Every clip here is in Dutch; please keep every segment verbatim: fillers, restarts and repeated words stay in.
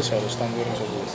se lo stanno pure sicuro.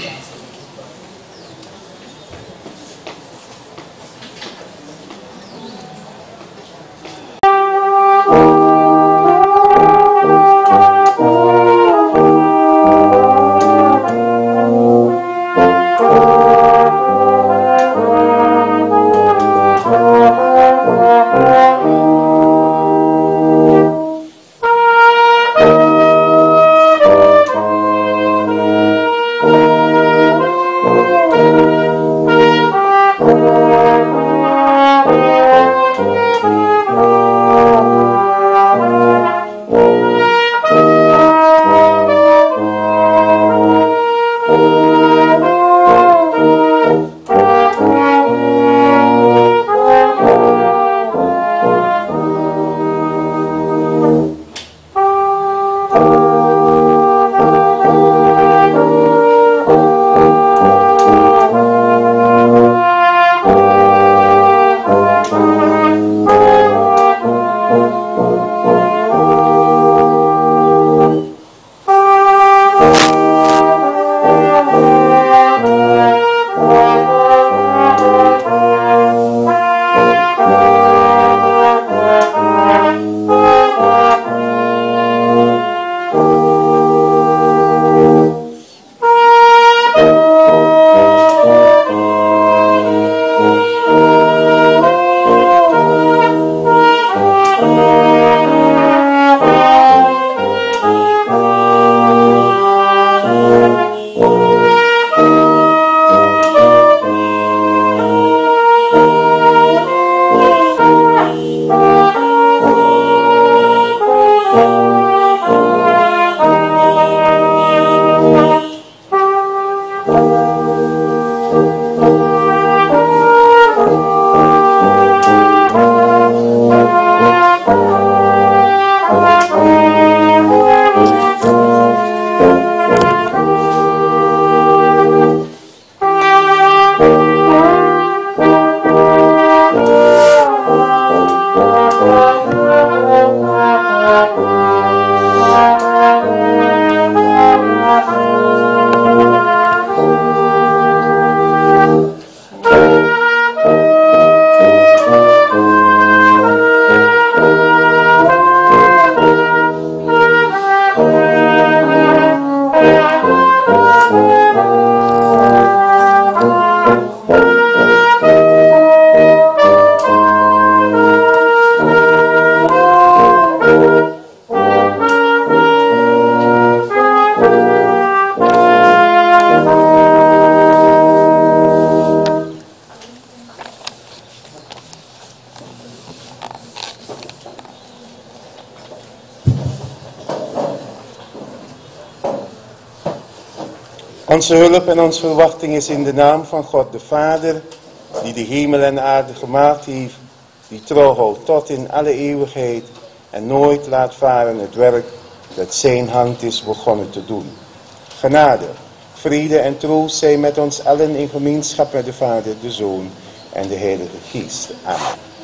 Onze hulp en onze verwachting is in de naam van God de Vader, die de hemel en aarde gemaakt heeft, die trouw houdt tot in alle eeuwigheid en nooit laat varen het werk dat zijn hand is begonnen te doen. Genade, vrede en troost zijn met ons allen in gemeenschap met de Vader, de Zoon en de Heilige Geest. Amen.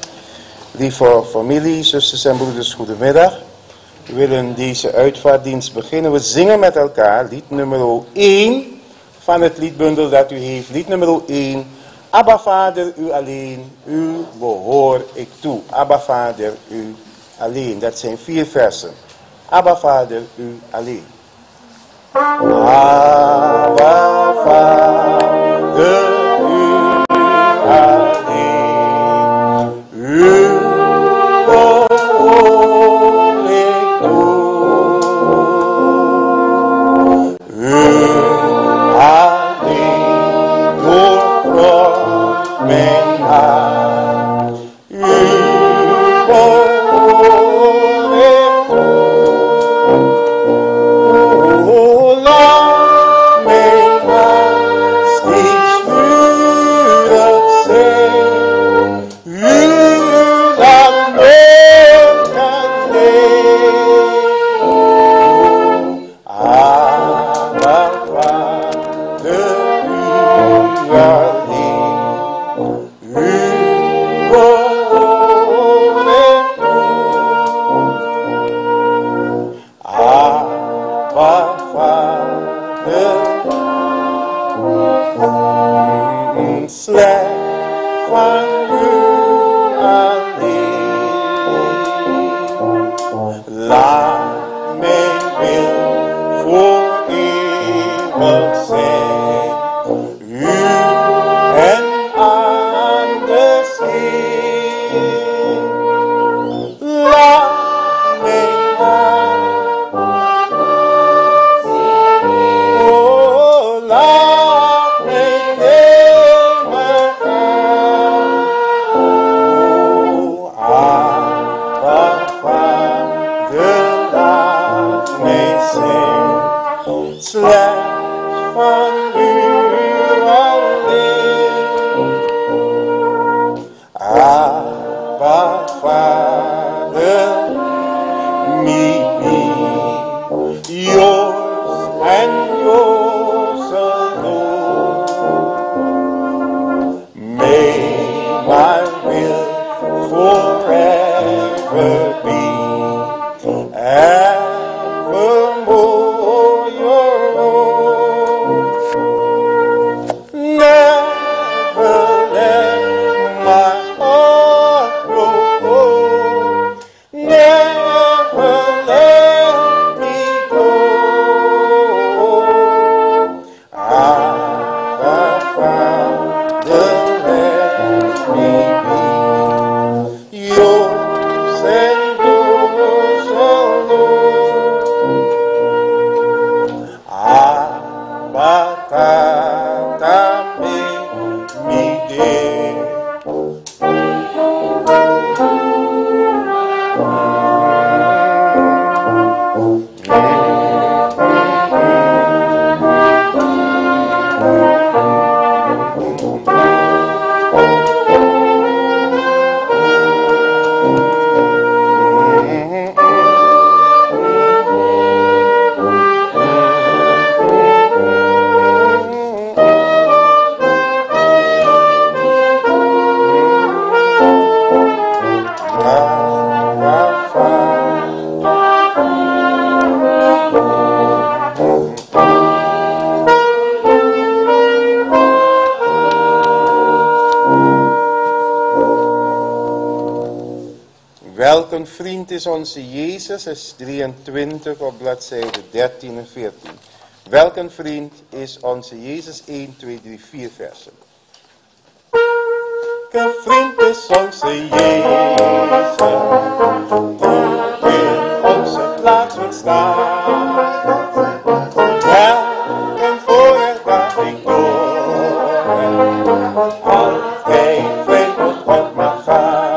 Lieve familie, zusters en broeders, goedemiddag. We willen deze uitvaartdienst beginnen. We zingen met elkaar lied nummer één van het liedbundel dat u heeft. Lied nummer één. Abba Vader, u alleen, u behoor ik toe. Abba Vader, u alleen. Dat zijn vier versen. Abba Vader, u alleen. Abba Vader, u alleen. U behoor ik toe. U alleen doorgrond mijn hart. U behoor ik toe. O, laat mijn hart slechts van u alleen. Laat mijn wil voor eeuwig zijn, u en anders heen. Laat mij gaan, oh, laat mij nemen gaan. Oh, Abba, Vader, laat mij zijn, slechts van u alleen. Abba, Vader, me, me, yours and yours alone. May my will forever be evermore your own. Never let my heart grow cold. Never let me go. Abba, Father, let me be yours and yours alone. Abba, Tata, make me dear. Welk een vriend is onze Jezus, is drieëntwintig op bladzijde dertien en veertien. Welk een vriend is onze Jezus, één, twee, drie, vier versen. Welk een vriend is onze Jezus, die in onze plaats wil staan. Welk een voorrecht dat ik door als hij vrij tot God mag gaan.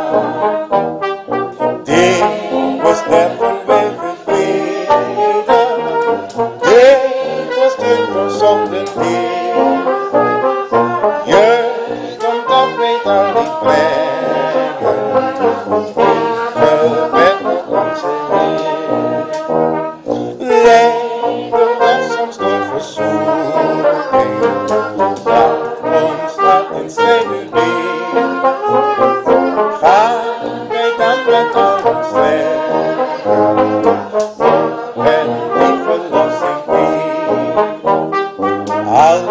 Was never way vervreden, dit was dit voor zonde leer. Je komt dat weet al niet brengen, we bent onze Heer. Leiden was soms door verzoeking, dat ons dat in zijn nu weer. Gaan wij dan met al ons leven, en die verlossing die alles.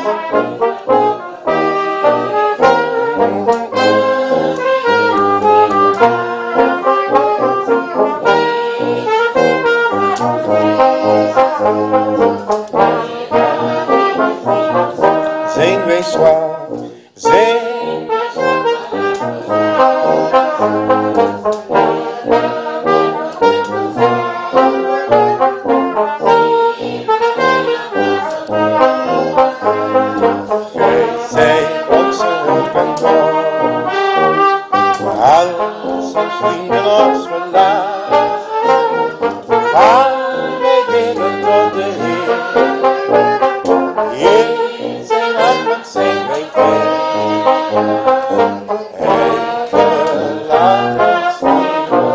Zijn wij zwaar, zijn wij zwaar. Als ons vrienden ons verlaat, gaan wij bidden tot de Heer. In zijn armen zijn wij vrij, hij verlaat ons niet.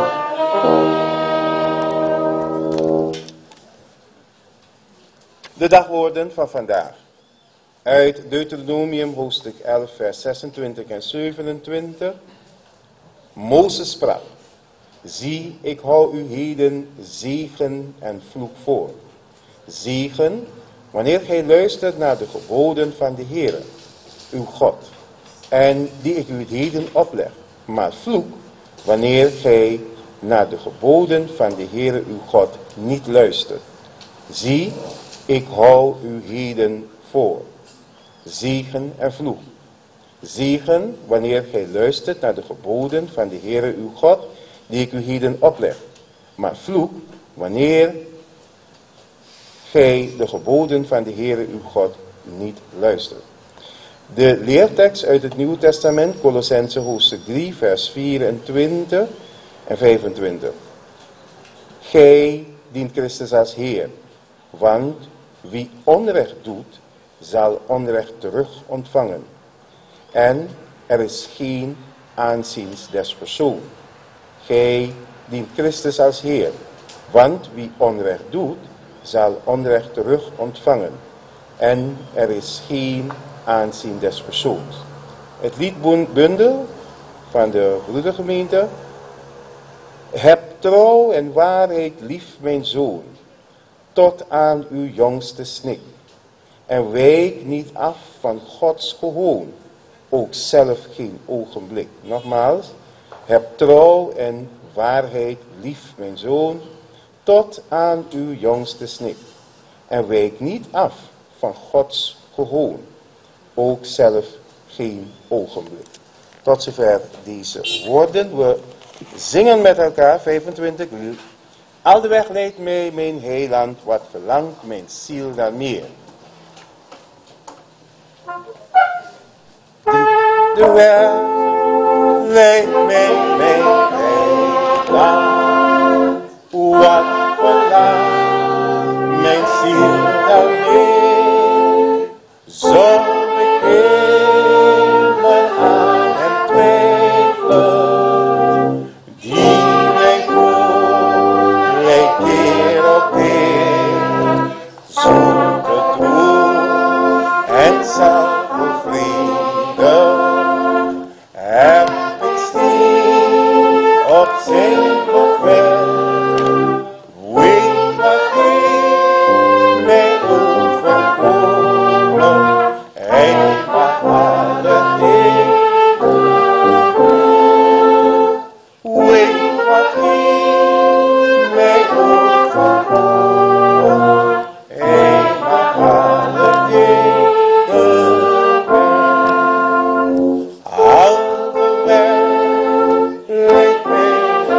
De dagwoorden van vandaag. Uit Deuteronomium hoofdstuk elf vers zesentwintig en zevenentwintig. Mozes sprak: zie, ik hou u heden zegen en vloek voor. Zegen, wanneer gij luistert naar de geboden van de Heere. uw God, en die ik u heden opleg. Maar vloek, wanneer gij naar de geboden van de Heere uw God niet luistert. Zie, ik hou u heden voor. Zegen en vloek. Zegen, wanneer gij luistert naar de geboden van de Heere uw God, die ik u heden opleg. Maar vloek, wanneer gij de geboden van de Heere uw God niet luistert. De leertekst uit het Nieuwe Testament, Kolossenzen hoofdstuk drie, vers vierentwintig en vijfentwintig. Gij dient Christus als Heer, want wie onrecht doet, zal onrecht terug ontvangen. En er is geen aanziens des persoon. Gij dient Christus als Heer, want wie onrecht doet, zal onrecht terug ontvangen. En er is geen aanzien des persoons. Het liedbundel van de broedergemeente. Heb trouw en waarheid lief, mijn zoon, tot aan uw jongste snik. En wijk niet af van Gods gehoon, ook zelf geen ogenblik. Nogmaals, heb trouw en waarheid lief, mijn zoon, tot aan uw jongste snik. En wijk niet af van Gods gehoon, ook zelf geen ogenblik. Tot zover deze woorden. We zingen met elkaar vijfentwintig uur. Al de weg leidt mij, mijn heiland, wat verlangt mijn ziel naar meer. De weg leidt mij, mijn heiland, wat verlangt mijn ziel naar meer. Zonder beklimmen aan en twijfelen, die mij voelt, leidt keer op keer. Zoek het troef en zal bevrieden, heb ik stier op zijn bevel. Weet wat ik mij overkomen, hij mag alle dingen. Weet wat ik mij overkomen, hij mag alle dingen. Al de weg leidt mij,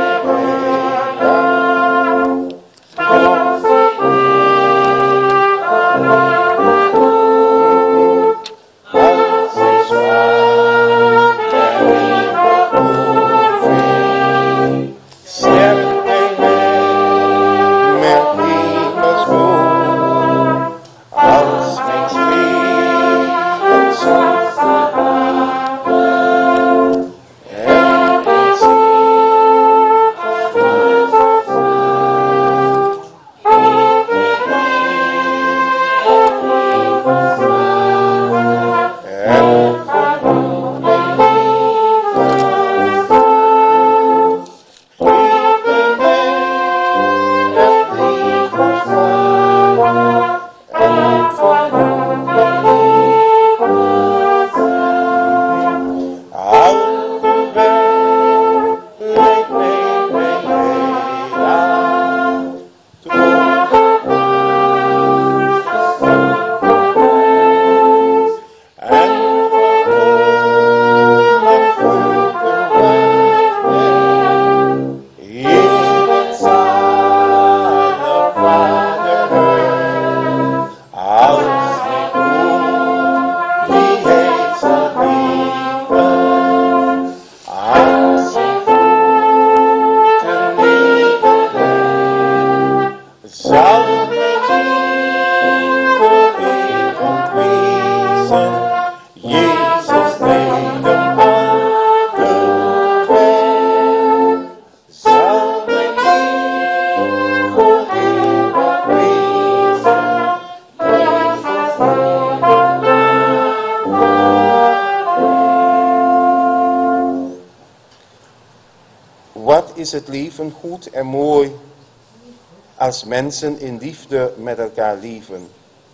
is het leven goed en mooi als mensen in liefde met elkaar leven.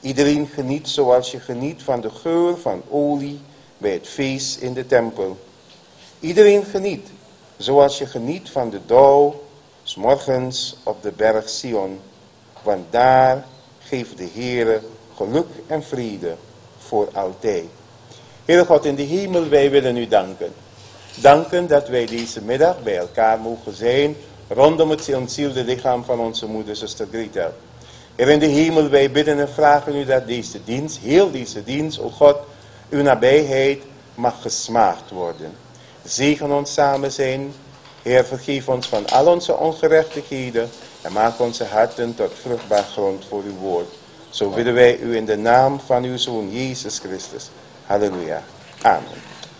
Iedereen geniet zoals je geniet van de geur van olie bij het feest in de tempel. Iedereen geniet zoals je geniet van de dauw 's morgens op de berg Sion. Want daar geeft de Heere geluk en vrede voor altijd. Heere God in de hemel, wij willen u danken. Danken dat wij deze middag bij elkaar mogen zijn rondom het ontzielde lichaam van onze moeder, zuster Gretel. Heer in de hemel, wij bidden en vragen u dat deze dienst, heel deze dienst, o God, uw nabijheid mag gesmaakt worden. Zegen ons samen zijn. Heer, vergeef ons van al onze ongerechtigheden en maak onze harten tot vruchtbaar grond voor uw woord. Zo bidden wij u in de naam van uw Zoon Jezus Christus. Halleluja. Amen.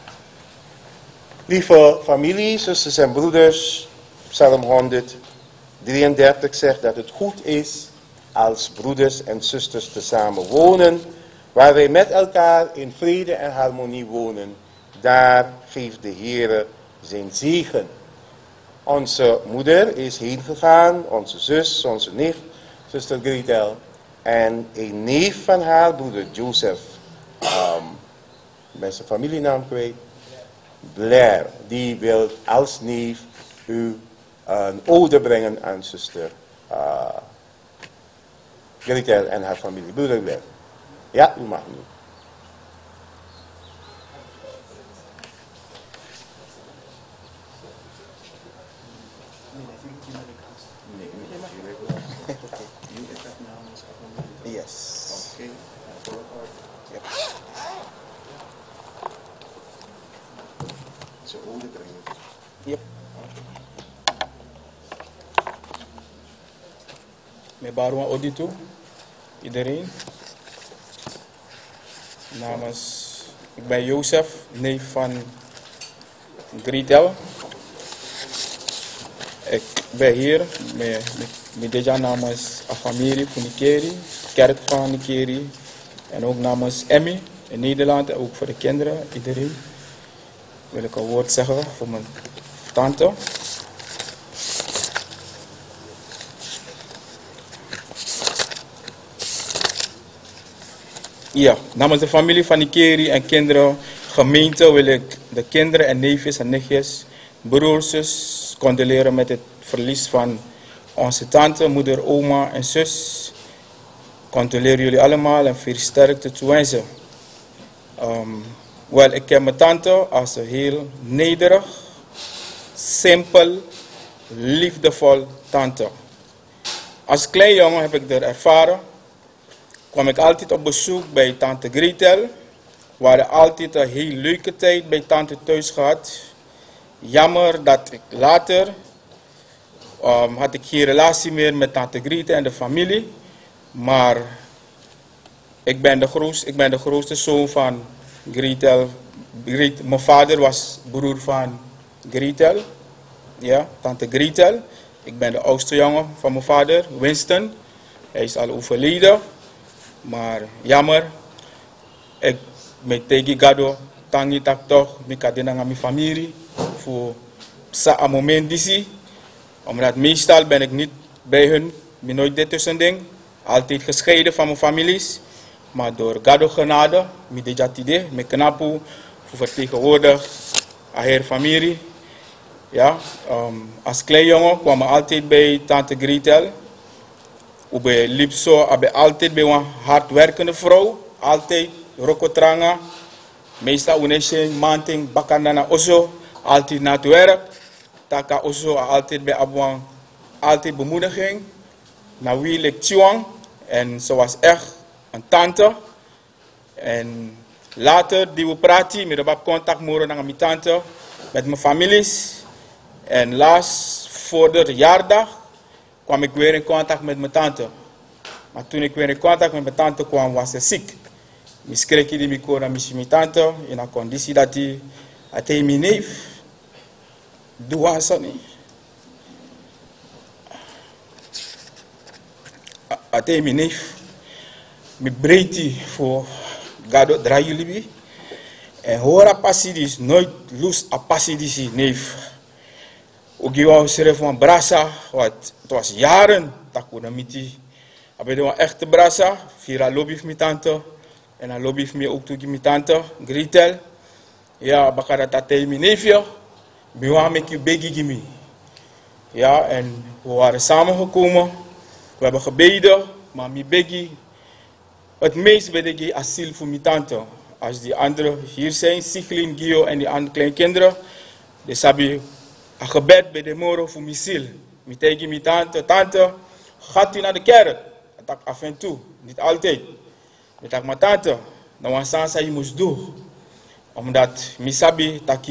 Lieve familie, zusters en broeders, Psalm honderddrieëndertig zegt dat het goed is als broeders en zusters tezamen wonen, waar wij met elkaar in vrede en harmonie wonen. Daar geeft de Heere zijn zegen. Onze moeder is heen gegaan, onze zus, onze nicht, zuster Gretel, en een neef van haar, broeder Joseph, um, met zijn familienaam kwijt, Blair, die wil als neef u een ode brengen aan zuster uh, Gretel en haar familie. Broeder Blair. Ja, u mag nu. Yes. Okay. Yep. Zo ode brengen. Yep. Met Baruan Odito, iedereen. Namens, ik ben Jozef, neef van Gretel. Ik ben hier met, met, met deze namens de familie van Nikeri, kerk van Nikeri. En ook namens Emmy in Nederland en ook voor de kinderen, iedereen. Wil ik een woord zeggen voor mijn tante. Ja, namens de familie van Nikeri en kinderen, gemeente, wil ik de kinderen en neefjes en nichtjes, broers, zus, condoleren met het verlies van onze tante, moeder, oma en zus. Condoleer jullie allemaal en veel sterkte toewensen. Um, Wel, ik ken mijn tante als een heel nederig, simpel, liefdevol tante. Als klein jongen heb ik dat ervaren. Kwam ik altijd op bezoek bij tante Gretel. We hadden altijd een heel leuke tijd bij tante thuis gehad. Jammer dat ik later um, had ik geen relatie meer met tante Gretel en de familie. Maar ik ben de grootste, ik ben de grootste zoon van Gretel. Gretel. Mijn vader was broer van Gretel. Ja, tante Gretel. Ik ben de oudste jongen van mijn vader, Winston. Hij is al overleden. Maar jammer, ik ben tegen gado, tangi tak toch, ik kan aan mijn familie voor een moment disi. Omdat meestal ben ik niet bij hun, ik ben nooit dit tussen ding. Altijd gescheiden van mijn families. Maar door gado genade, met dit idee, met knapu, voor vertegenwoordig aan haar familie. Ja, um, als klein jongen kwam ik altijd bij tante Gretel. Ik liep zo, ik ben altijd bij een hardwerkende vrouw. Altijd rokotranga. Meestal unesje, manting, bakandana ozo. Altijd naar het werk. Taka ozo, altijd bij abwan. Altijd bemoediging. Na wie ik tjuang. En ze was echt een tante. En later, die we praten, met de contact moren met mijn tante. Met mijn families. En laatst, voor de verjaardag, kwam ik weer in contact met mijn tante. Maar toen ik weer in contact met mijn tante kwam, was ze ziek. Ik schreef die micro naar mijn tante in een conditie dat hij, dat hij mijn neef, doe dat niet. Dat hij mijn neef, mijn breedte voor gado draai jullie. En hoor a passie is nooit los a passie die neef. Ook je wou schrijven van Brasa, wat het was jaren dat we met die Abe de een echte brasa, vira lobby van mijn tante. En dan lobby van mij ook toe mijn tante, Gritel. Ja, bakara tate mijn neefje. Biwa met je begi gimi. Ja, en we waren samengekomen. We hebben gebeden, maar mijn begi. Het meest ben ik asiel voor mijn tante. Als die anderen hier zijn, Siglin, Gio en die andere kleinkinderen. Dus heb je een gebed bij de morgen voor mijn ziel. Ik tegen mijn tante, tante, gaat u naar de kerk? Dat af en toe, niet altijd. Ik zeg, mijn tante, dan was het je moest doen. Omdat ik sabi dat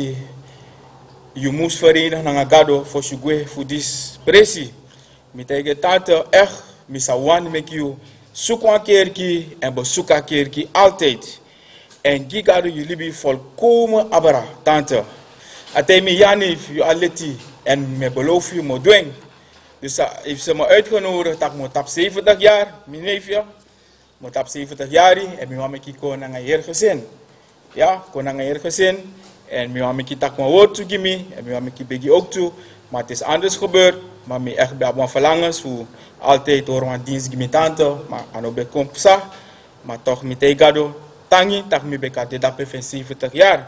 je moest verenigen naar gado voor je voor dit pressie. Ik zeg, tante, echt, ik zou want met je zoek een keertje en bezoek een keertje altijd. En die gado jullie bij volkomen abra, tante. Atei me janif, je aleti en me beloof je me doen. Dus uh, heeft ze me uitgenodigd dat ik moet op zeventig jaar, mijn neefje, moet op zeventig jaar en mijn mama kon naar een heer gezin. Ja, kon naar een heer gezin en mijn mama tak mijn woord toe gimme en mijn mama begi ook toe. Maar het is anders gebeurd, maar mijn echt bij mijn verlangens voor altijd door mijn dienst gimme tante, maar aan op de kompsa, maar toch met tegado tangi tak me bekade dat per zeventig jaar.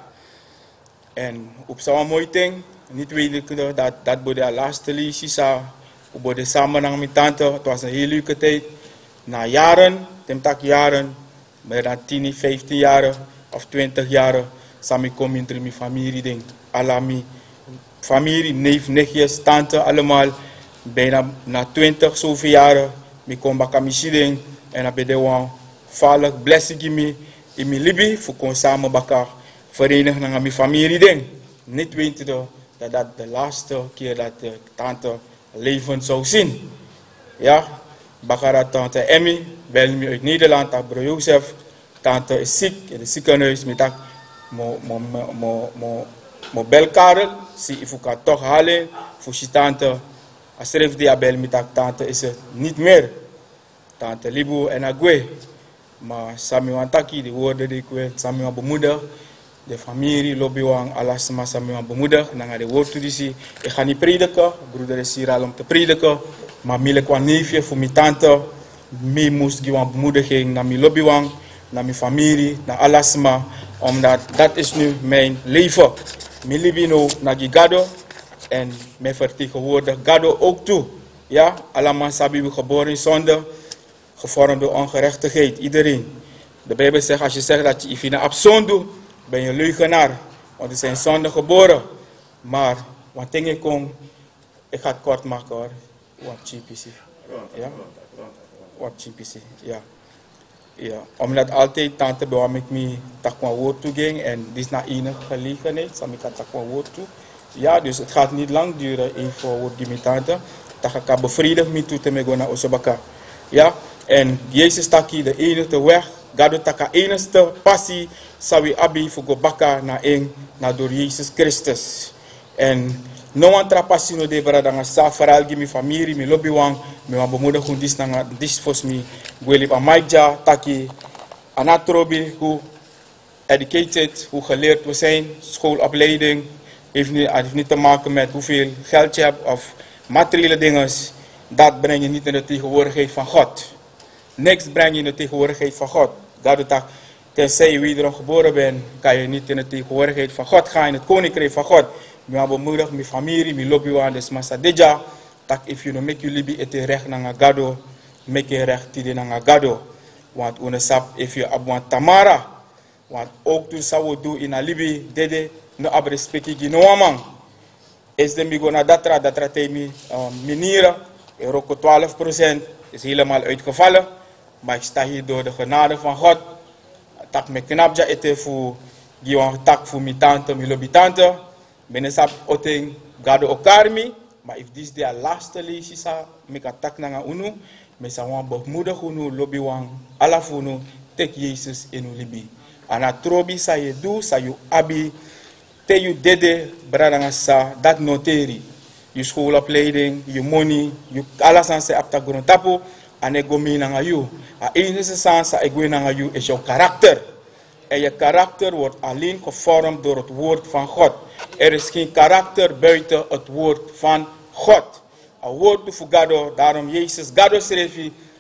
En op zo'n mooi ding, niet weet ik dat dat bij de laatste liedje zou, bij de samenhang met tante, het was een hele leuke tijd. Na jaren, temtak jaren, meer dan tien, vijftien jaren of twintig jaren, samen kom in mijn familie ding. Alla mijn familie, neef, nichtjes, tante, allemaal. Bijna na twintig zoveel jaren, ik kom bij mijn ding en dan ben ik vallig, blessing in me, in mijn libi, voor kon samen bij verenigd naar mijn familie ding. Niet weten dat dat de laatste keer dat de tante levend zou zien. Ja, bakara tante Emmy, bel me uit Nederland, dat bro Jozef. Tante is ziek in het ziekenhuis. Met dat mo mo mo mo mo bel Karel, zie ik kan toch halen voor je tante. Als schrijft die bel met dat tante is het niet meer. Tante Libu en Agwe. Maar Sami Wantaki, die woorden die ik wil, Sami Wan bemoedig. De familie, lobbying, alles maar Sami Wan bemoedig. Dan ga de woord toe die ik ga niet prediken, broeder is hier al om te prediken. Maar ik kwam neefje voor mijn tante. Ik moest gewoon bemoediging naar mijn lobbying, naar mijn familie, naar alles maar. Omdat dat is nu mijn leven. Mijn libino naar Gado en mijn vertegenwoordig Gado ook toe. Ja, allemaal sabi we geboren in zonde. Gevormd door ongerechtigheid, iedereen. De Bijbel zegt, als je zegt dat je ifina abzon doet, ben je leugenaar. Want er zijn zonde geboren. Maar, wat denk ik om, ik ga het kort maken hoor. Wat G P C. Ja? Wat G P C, ja. Ja. Omdat altijd tante bij mij me takwa woord toe ging. En dit is na enige gelegenheid, zal ik takwa woord toe. Ja, dus het gaat niet lang duren, even woord die met tante. Dat ik bevredigd me toe te me gaan naar Osobaka. Ja. En Jezus taki de enige weg, gado taka enige passie, sawi abi fugo baka na eng na door Jezus Christus. En no one trapassi no de brada sa faral gi mi familie mi lobby wang mi wa bemoedig hun dis na dis fos mi gweli pa maija taki anatrobi hoe educated, hoe geleerd we zijn, schoolopleiding heeft niet, heeft niet te maken met hoeveel geld je hebt of materiële dingen. Dat breng je niet in de tegenwoordigheid van God. Niks breng je in de tegenwoordigheid van God. Dat dat, tenzij je wederom geboren bent, kan je niet in de tegenwoordigheid van God gaan, in het koninkrijk van God. Ik ben bemoedigd, mijn familie, mijn lobby aan, dus massa deja. Dat if you don't make you libi ete recht naar gado, make je recht tide naar gado. Want unesap if you abwan tamara, want ook toen zou we doen in a libi, dede no abrespeki ginoamang. Is de migo na datra, datra temi minieren, Euroko twaalf procent is helemaal uitgevallen. Maar ik sta hier door de genade van God. Tak me knapja ete voor giwan tak voor mi tante, mi lobby tante. Benesap oting gado okarmi. Maar if this de laatste leesje sa, me kan tak nanga unu. Me sa wan bemoedig unu lobby wang alaf unu tek Jezus in u libi. Ana trobi sa je do, sa you abi. Te you dede bradanga sa dat noteri. Je schoolopleiding, je money, je alles aan se apta grond tapo. En ik go mee naar jou. A enige sans ik go naar jou is jouw karakter. En je karakter wordt alleen gevormd door het woord van God. Er is geen karakter buiten het woord van God. Een woord voor Gado, daarom Jezus Gado schreef,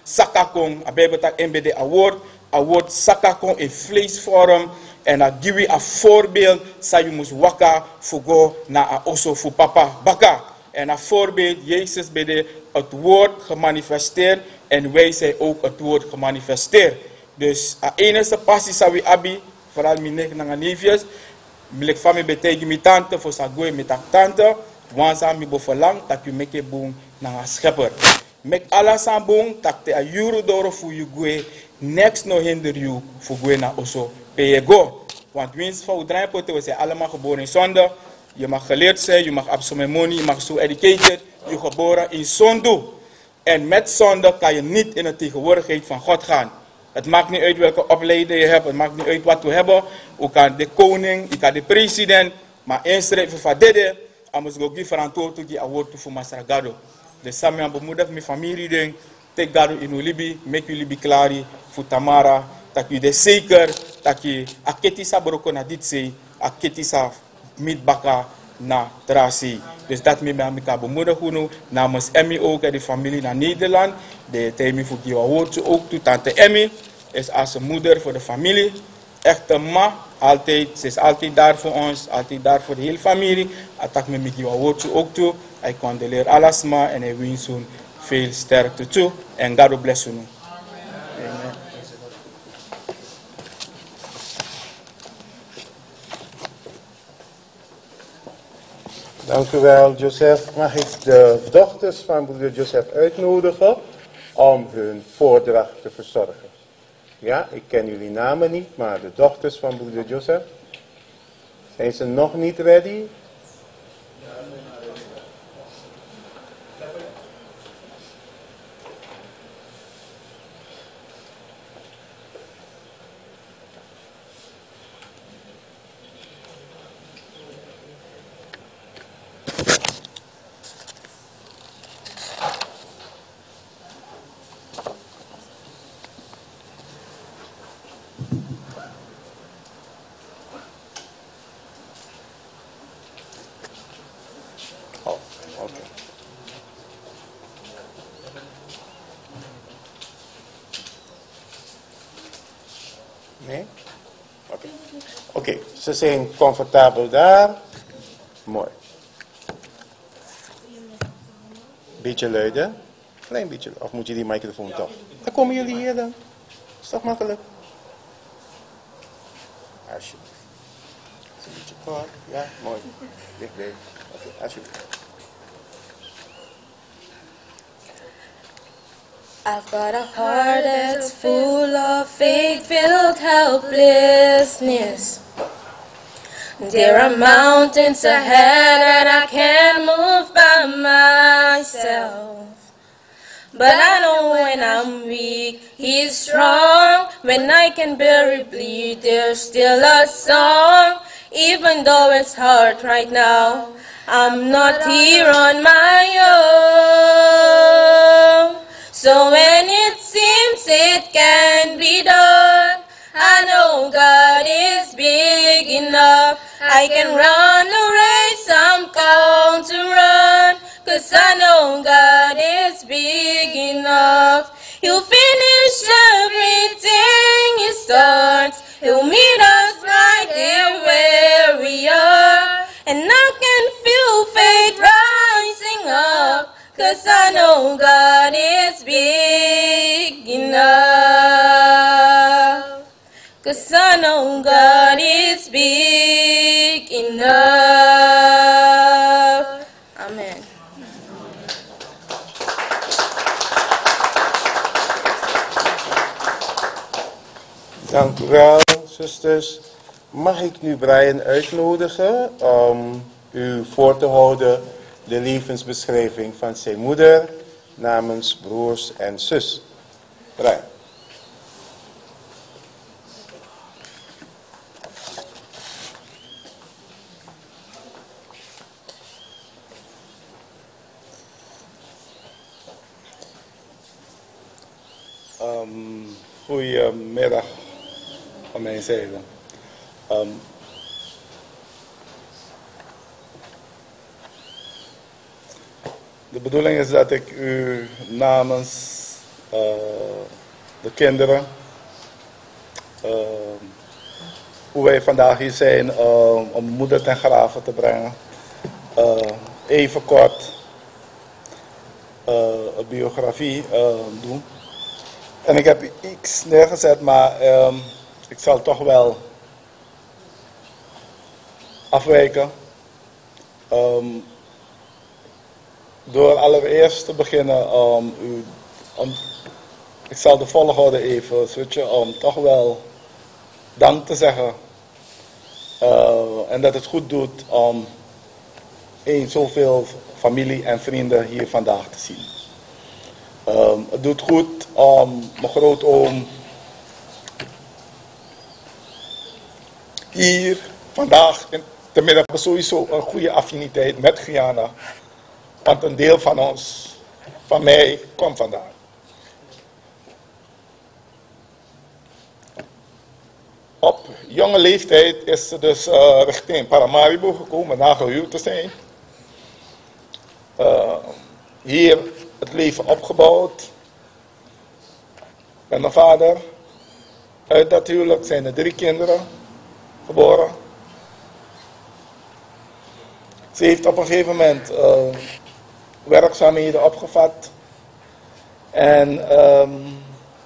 sakakong, abebetak M B D award, award sakakong in vleesvorm. En dan geef je een voorbeeld, dat je moet wakker voor naar a osso voor papa baka. En een voorbeeld, Jezus bij de het woord gemanifesteerd en wij zijn ook het woord gemanifesteerd. Dus de enige passie zou we abi, vooral mijn nek naar neefjes, mijn familie betekent mijn tante, voor zijn goeie met tante, want ze hebben verlang dat je met je boom naar een schepper. Met alles aan boom, dat je een euro door voor je goeie, niks no hinder je voor goeie naar osso. Go. Want winst van Udrijnpoten, we zijn allemaal geboren in zonde. Je mag geleerd zijn, je mag absoluut money, je mag zo educated. Je geboren in zonde. En met zonde kan je niet in de tegenwoordigheid van God gaan. Het maakt niet uit welke opleiding je hebt, het maakt niet uit wat we hebben. Je kan de koning, je kan de president, maar inschrijven van dit, anders go give verantwoordelijk die award voor Masragado. Dus samen aan bemoedigd met familie ding, take gado in ulibi, make ulibi klari voor Tamara. Dat je de zeker, dat je aketisa broko na dit zei, aketisa mitbaka na trasi. Dus dat me bij elkaar bemoedigen namens Emmy ook en de familie naar Nederland. De Emmy voor die woord ook toe. Tante Emmy is als een moeder voor de familie. Echte ma, altijd, ze is altijd daar voor ons, altijd daar voor de hele familie. Attack me met die woord ook toe. Hij condoleert alles maar en hij wens hun veel sterkte toe. En God bless you. Dank u wel, Joseph. Mag ik de dochters van broeder Joseph uitnodigen om hun voordracht te verzorgen? Ja, ik ken jullie namen niet, maar de dochters van broeder Joseph. Zijn ze nog niet ready? Nee? Oké. Okay. Okay. Ze zijn comfortabel daar. Mooi. Beetje luider. Klein beetje. Of moet je die microfoon toch? Dan komen jullie hier dan. Is toch makkelijk? Alsjeblieft. Is een beetje kort. Ja, mooi. Dichtbij. Oké, okay, alsjeblieft. I've got a heart that's full of faith-filled helplessness. There are mountains ahead that I can't move by myself. But I know when I'm weak, He's strong. When I can barely breathe, there's still a song. Even though it's hard right now, I'm not here on my own. So when it seems it can't be done, I know God is big enough. I can run the race I'm called to run, 'cause I know God is big enough. He'll finish everything He starts. He'll meet us right here where we are. And I can feel faith rising up, 'cause I know God is big enough. 'Cause I know God is big enough. Amen. Dank u wel, zusters. Mag ik nu Brian uitnodigen om u voor te houden de levensbeschrijving van zijn moeder namens broers en zus. Brian. Um, goedemiddag van mijn zijde. Um, de bedoeling is dat ik u namens uh, de kinderen. Uh, hoe wij vandaag hier zijn uh, om moeder ten grave te brengen. Uh, even kort uh, een biografie uh, doen. En ik heb iets neergezet, maar um, ik zal toch wel afwijken. Um, door allereerst te beginnen, um, u, um, ik zal de volgorde even switchen, om toch wel dank te zeggen. Uh, en dat het goed doet om een, zoveel familie en vrienden hier vandaag te zien. Um, het doet goed om mijn grootoom hier vandaag, in, te midden van sowieso een goede affiniteit met Guyana. Want een deel van ons, van mij, komt vandaan. Op jonge leeftijd is ze dus uh, richting Paramaribo gekomen na gehuwd te zijn. Uh, hier het leven opgebouwd. Met mijn vader. Uit dat huwelijk zijn er drie kinderen geboren. Ze heeft op een gegeven moment uh, werkzaamheden opgevat. En um,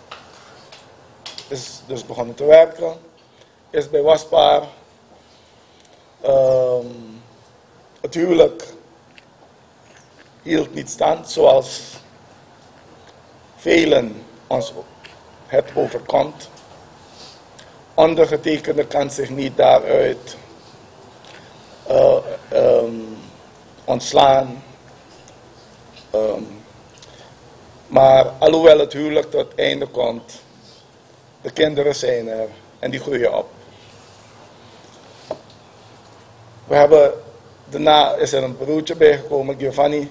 is dus begonnen te werken. Is bij Waspaar. Um, het huwelijk hield niet stand, zoals velen ons het overkomt. Ondergetekende kan zich niet daaruit uh, um, ontslaan. Um, maar alhoewel het huwelijk tot einde komt, de kinderen zijn er en die groeien op. We hebben, daarna is er een broertje bijgekomen, Giovanni.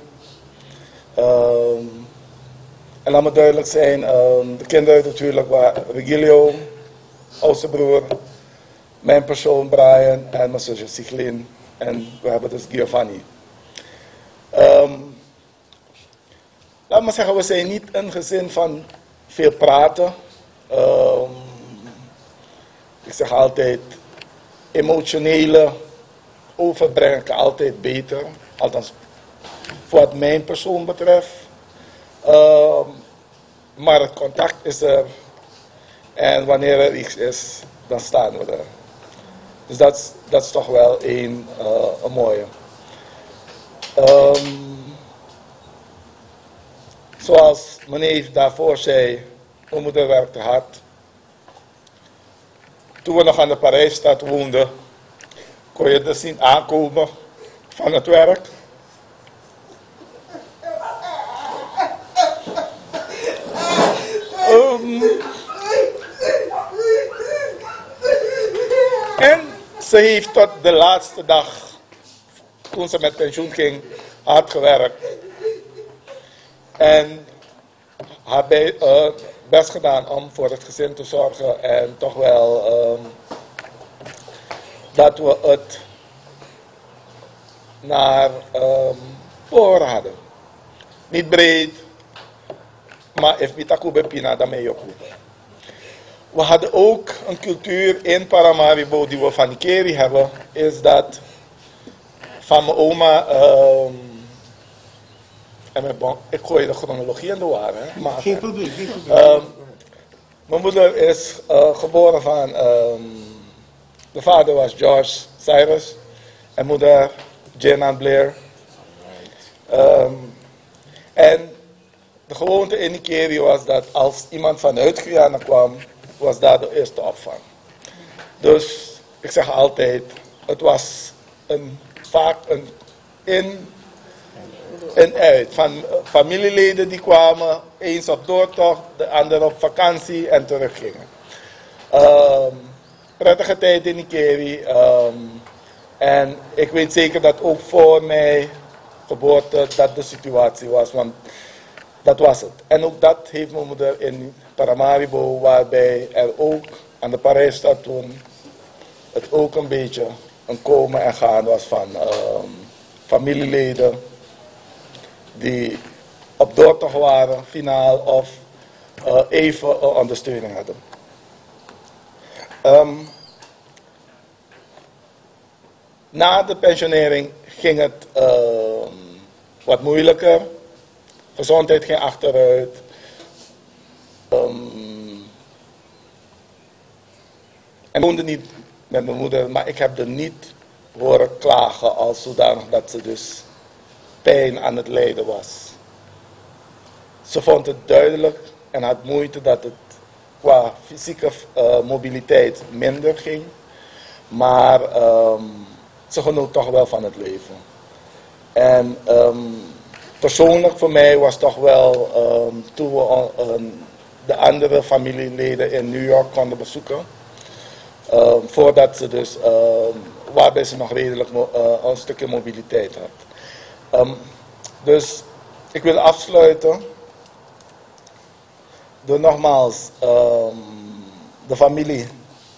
Um, en laat me duidelijk zijn, um, de kinderen natuurlijk waren Regilio, oudste broer, mijn persoon Brian en mijn zusje Siglin. En we hebben dus Giovanni. Um, laat me zeggen, we zijn niet een gezin van veel praten. Um, ik zeg altijd, emotionele overbrengen kan altijd beter. Althans, voor wat mijn persoon betreft. Uh, maar het contact is er. En wanneer er iets is, dan staan we er. Dus dat, dat is toch wel een, uh, een mooie. Um, zoals meneer daarvoor zei, mijn moeder werkte hard. Toen we nog aan de Parijsstad woonden, kon je dus zien aankomen van het werk. Um, en ze heeft tot de laatste dag, toen ze met pensioen ging, hard gewerkt. En haar bij, uh, best gedaan om voor het gezin te zorgen en toch wel um, dat we het naar um, voren hadden. Niet breed, maar if mitaku bepina daarmee yoku. We hadden ook een cultuur in Paramaribo die we van Nikeri hebben, is dat van mijn oma, um, en mijn bon, ik gooi de chronologie in de war, hè, maar, Geen probleem, geen probleem. Um, mijn moeder is uh, geboren van, um, de vader was George Cyrus en moeder Jenan Blair. Um, en de gewoonte in Nikeri was dat als iemand vanuit Guyana kwam, was daar de eerste opvang. Dus ik zeg altijd, het was een, vaak een in en uit van familieleden die kwamen, eens op doortocht, de andere op vakantie en teruggingen. Um, prettige tijd in Nikeri. Um, en ik weet zeker dat ook voor mijn geboorte dat de situatie was, want dat was het. En ook dat heeft mijn moeder in Paramaribo, waarbij er ook aan de Parijsstad toen het ook een beetje een komen en gaan was van um, familieleden die op doortocht waren, finaal, of uh, even uh, ondersteuning hadden. Um, na de pensionering ging het uh, wat moeilijker. Gezondheid ging achteruit. Um, en ik woonde niet met mijn moeder, maar ik heb er niet horen klagen als zodanig dat ze dus pijn aan het lijden was. Ze vond het duidelijk en had moeite dat het qua fysieke uh, mobiliteit minder ging. Maar um, ze genoot toch wel van het leven. En um, persoonlijk voor mij was toch wel, um, toen we um, de andere familieleden in New York konden bezoeken. Um, voordat ze dus, um, waarbij ze nog redelijk uh, een stukje mobiliteit had. Um, dus ik wil afsluiten door nogmaals um, de familie.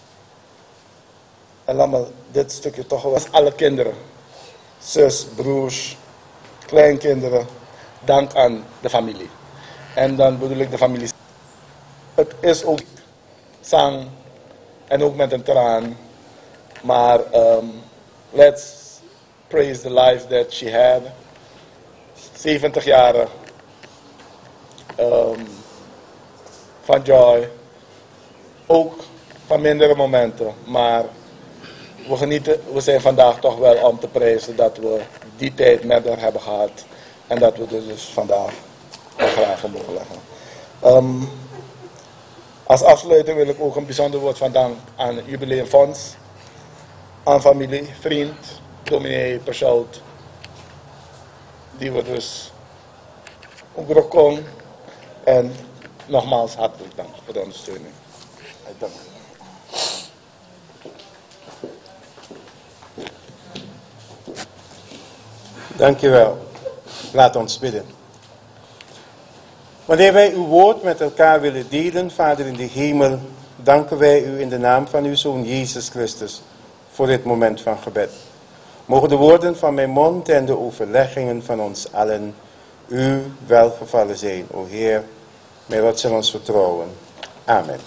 En laat me dit stukje toch wel. Alle kinderen, zus, broers, kleinkinderen, dank aan de familie. En dan bedoel ik de familie. Het is ook zang en ook met een traan. Maar um, let's praise the life that she had. zeventig jaren um, van joy. Ook van mindere momenten. Maar we genieten, we zijn vandaag toch wel om te prijzen dat we die tijd met haar hebben gehad. En dat we dus, dus vandaag begraven mogen leggen. Um, als afsluiting wil ik ook een bijzonder woord van dank aan het Jubileumfonds. Aan familie, vriend, dominee Pershout. Die we dus opgerokken. En nogmaals hartelijk dank voor de ondersteuning. Dank. Dankjewel. Laat ons bidden. Wanneer wij uw woord met elkaar willen delen, Vader in de hemel, danken wij u in de naam van uw Zoon Jezus Christus voor dit moment van gebed. Mogen de woorden van mijn mond en de overleggingen van ons allen u welgevallen zijn, o Heer, met wat ze ons vertrouwen. Amen.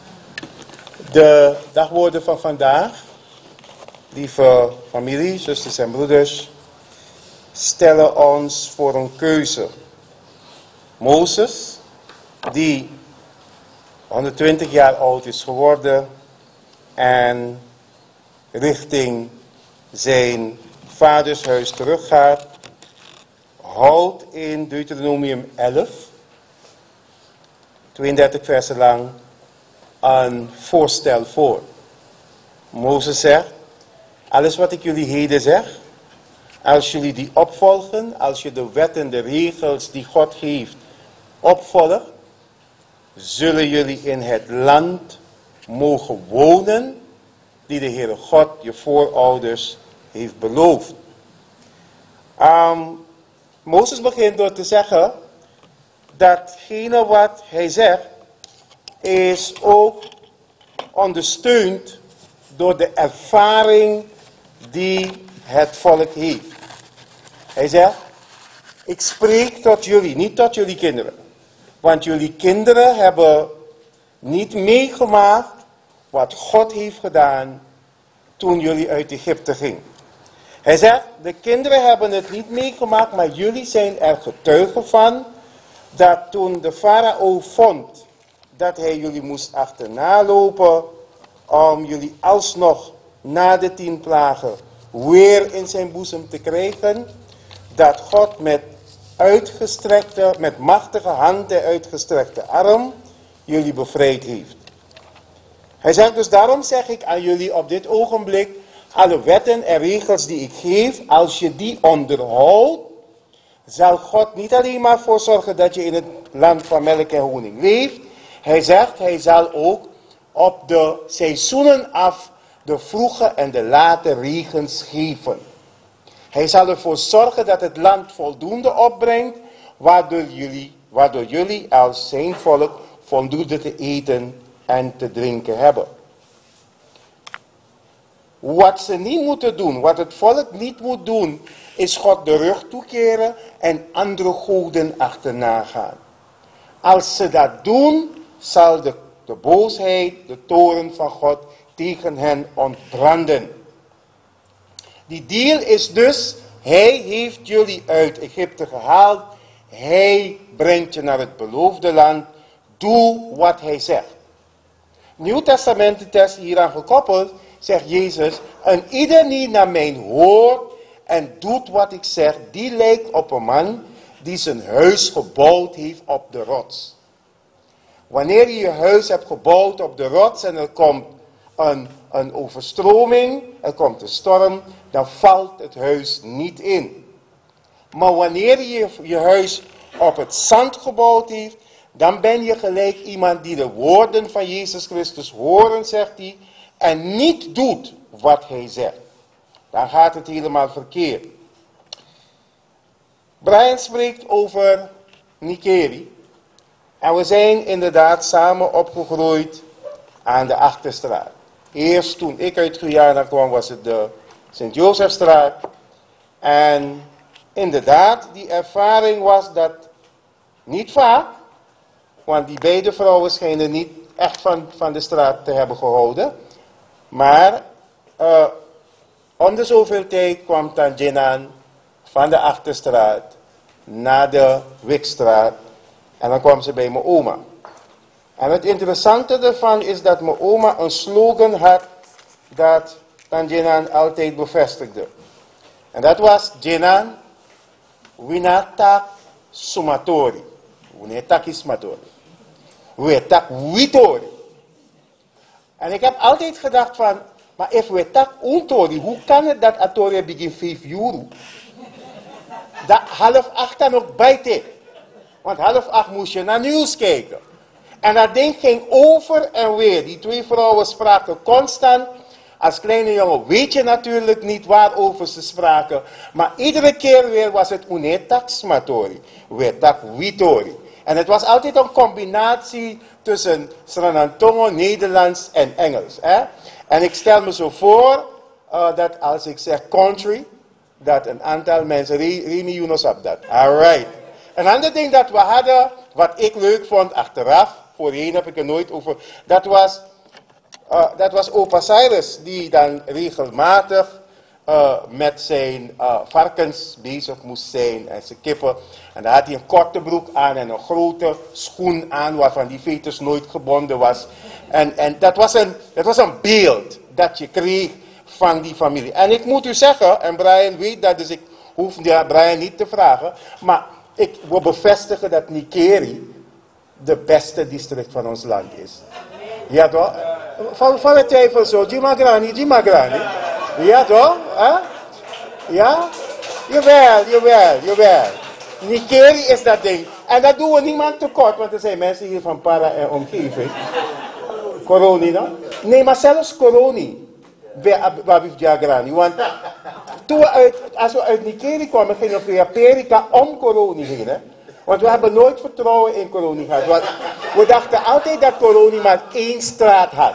De dagwoorden van vandaag, lieve familie, zusters en broeders, stellen ons voor een keuze. Mozes, die honderdtwintig jaar oud is geworden en richting zijn vadershuis teruggaat, houdt in Deuteronomium elf, tweeëndertig versen lang, een voorstel voor. Mozes zegt, alles wat ik jullie heden zeg, als jullie die opvolgen, als je de wetten, de regels die God geeft, opvolgt, zullen jullie in het land mogen wonen die de Heere God je voorouders heeft beloofd. Um, Mozes begint door te zeggen, datgene wat hij zegt, is ook ondersteund door de ervaring die het volk heeft. Hij zegt, ik spreek tot jullie, niet tot jullie kinderen. Want jullie kinderen hebben niet meegemaakt wat God heeft gedaan toen jullie uit Egypte gingen. Hij zegt, de kinderen hebben het niet meegemaakt, maar jullie zijn er getuigen van dat toen de farao vond dat hij jullie moest achterna lopen om jullie alsnog na de tien plagen weer in zijn boezem te krijgen, dat God met uitgestrekte, met machtige hand en uitgestrekte arm jullie bevrijd heeft. Hij zegt dus, daarom zeg ik aan jullie op dit ogenblik, alle wetten en regels die ik geef, als je die onderhoudt, zal God niet alleen maar voor zorgen dat je in het land van melk en honing leeft. Hij zegt, hij zal ook op de seizoenen af de vroege en de late regens geven. Hij zal ervoor zorgen dat het land voldoende opbrengt, waardoor jullie, waardoor jullie als zijn volk voldoende te eten en te drinken hebben. Wat ze niet moeten doen, wat het volk niet moet doen, is God de rug toekeren en andere goden achterna gaan. Als ze dat doen, zal de, de boosheid, de toorn van God tegen hen ontbranden. Die deal is dus, hij heeft jullie uit Egypte gehaald. Hij brengt je naar het beloofde land. Doe wat hij zegt. Nieuw Testament tekst hieraan gekoppeld, zegt Jezus, en ieder die naar mij hoort en doet wat ik zeg, die lijkt op een man die zijn huis gebouwd heeft op de rots. Wanneer je je huis hebt gebouwd op de rots en er komt een, een overstroming, er komt een storm, dan valt het huis niet in. Maar wanneer je je huis op het zand gebouwd heeft, dan ben je gelijk iemand die de woorden van Jezus Christus horen, zegt hij, en niet doet wat hij zegt. Dan gaat het helemaal verkeerd. Brian spreekt over Nikeri. En we zijn inderdaad samen opgegroeid aan de Achterstraat. Eerst toen ik uit Guyana kwam was het de Sint-Josefstraat. En inderdaad, die ervaring was dat niet vaak, want die beide vrouwen schijnen niet echt van, van de straat te hebben gehouden. Maar uh, om de zoveel tijd kwam Tanjinan van de Achterstraat naar de Wikstraat. En dan kwam ze bij mijn oma. En het interessante ervan is dat mijn oma een slogan had dat Tanjinan altijd bevestigde. En dat was Jinan Winatak Sumatori. Winatak Ismatori. Winatak Witori. En ik heb altijd gedacht van, maar if we tak untori, hoe kan het dat Atoria begin vijf euro? Dat half acht dan ook buiten. Want half acht moest je naar nieuws kijken. En dat ding ging over en weer. Die twee vrouwen spraken constant. Als kleine jongen weet je natuurlijk niet waarover ze spraken. Maar iedere keer weer was het unetak smatori. Wetak witori. En het was altijd een combinatie tussen Sranantongo, Nederlands en Engels. Hè? En ik stel me zo voor uh, dat als ik zeg country, dat een aantal mensen, Remy Yunus op dat. Alright. Een ander ding dat we hadden, wat ik leuk vond achteraf, voorheen heb ik er nooit over, dat was, uh, dat was opa Cyrus, die dan regelmatig uh, met zijn uh, varkens bezig moest zijn en zijn kippen. En dan had hij een korte broek aan en een grote schoen aan, waarvan die veters nooit gebonden was. En, en dat, was een, dat was een beeld dat je kreeg van die familie. En ik moet u zeggen, en Brian weet dat, dus ik hoef Brian niet te vragen, maar ik wil bevestigen dat Nikeri de beste district van ons land is. Ja toch? Van, van het twijfel zo, Jimagrani, Jimagrani. Ja toch? Huh? Ja? Jawel, jawel, jawel. Nikeri is dat ding. En dat doen we niemand tekort, want er zijn mensen hier van Para en omgeving. Coroni, no? Nee, maar zelfs Coroni. Babif Jagrani. Want toen we uit, als we uit Nikeri kwamen, gingen we via Perica om Coroni heen. Hè? Want we hebben nooit vertrouwen in Coroni gehad. Want we dachten altijd dat Coroni maar één straat had.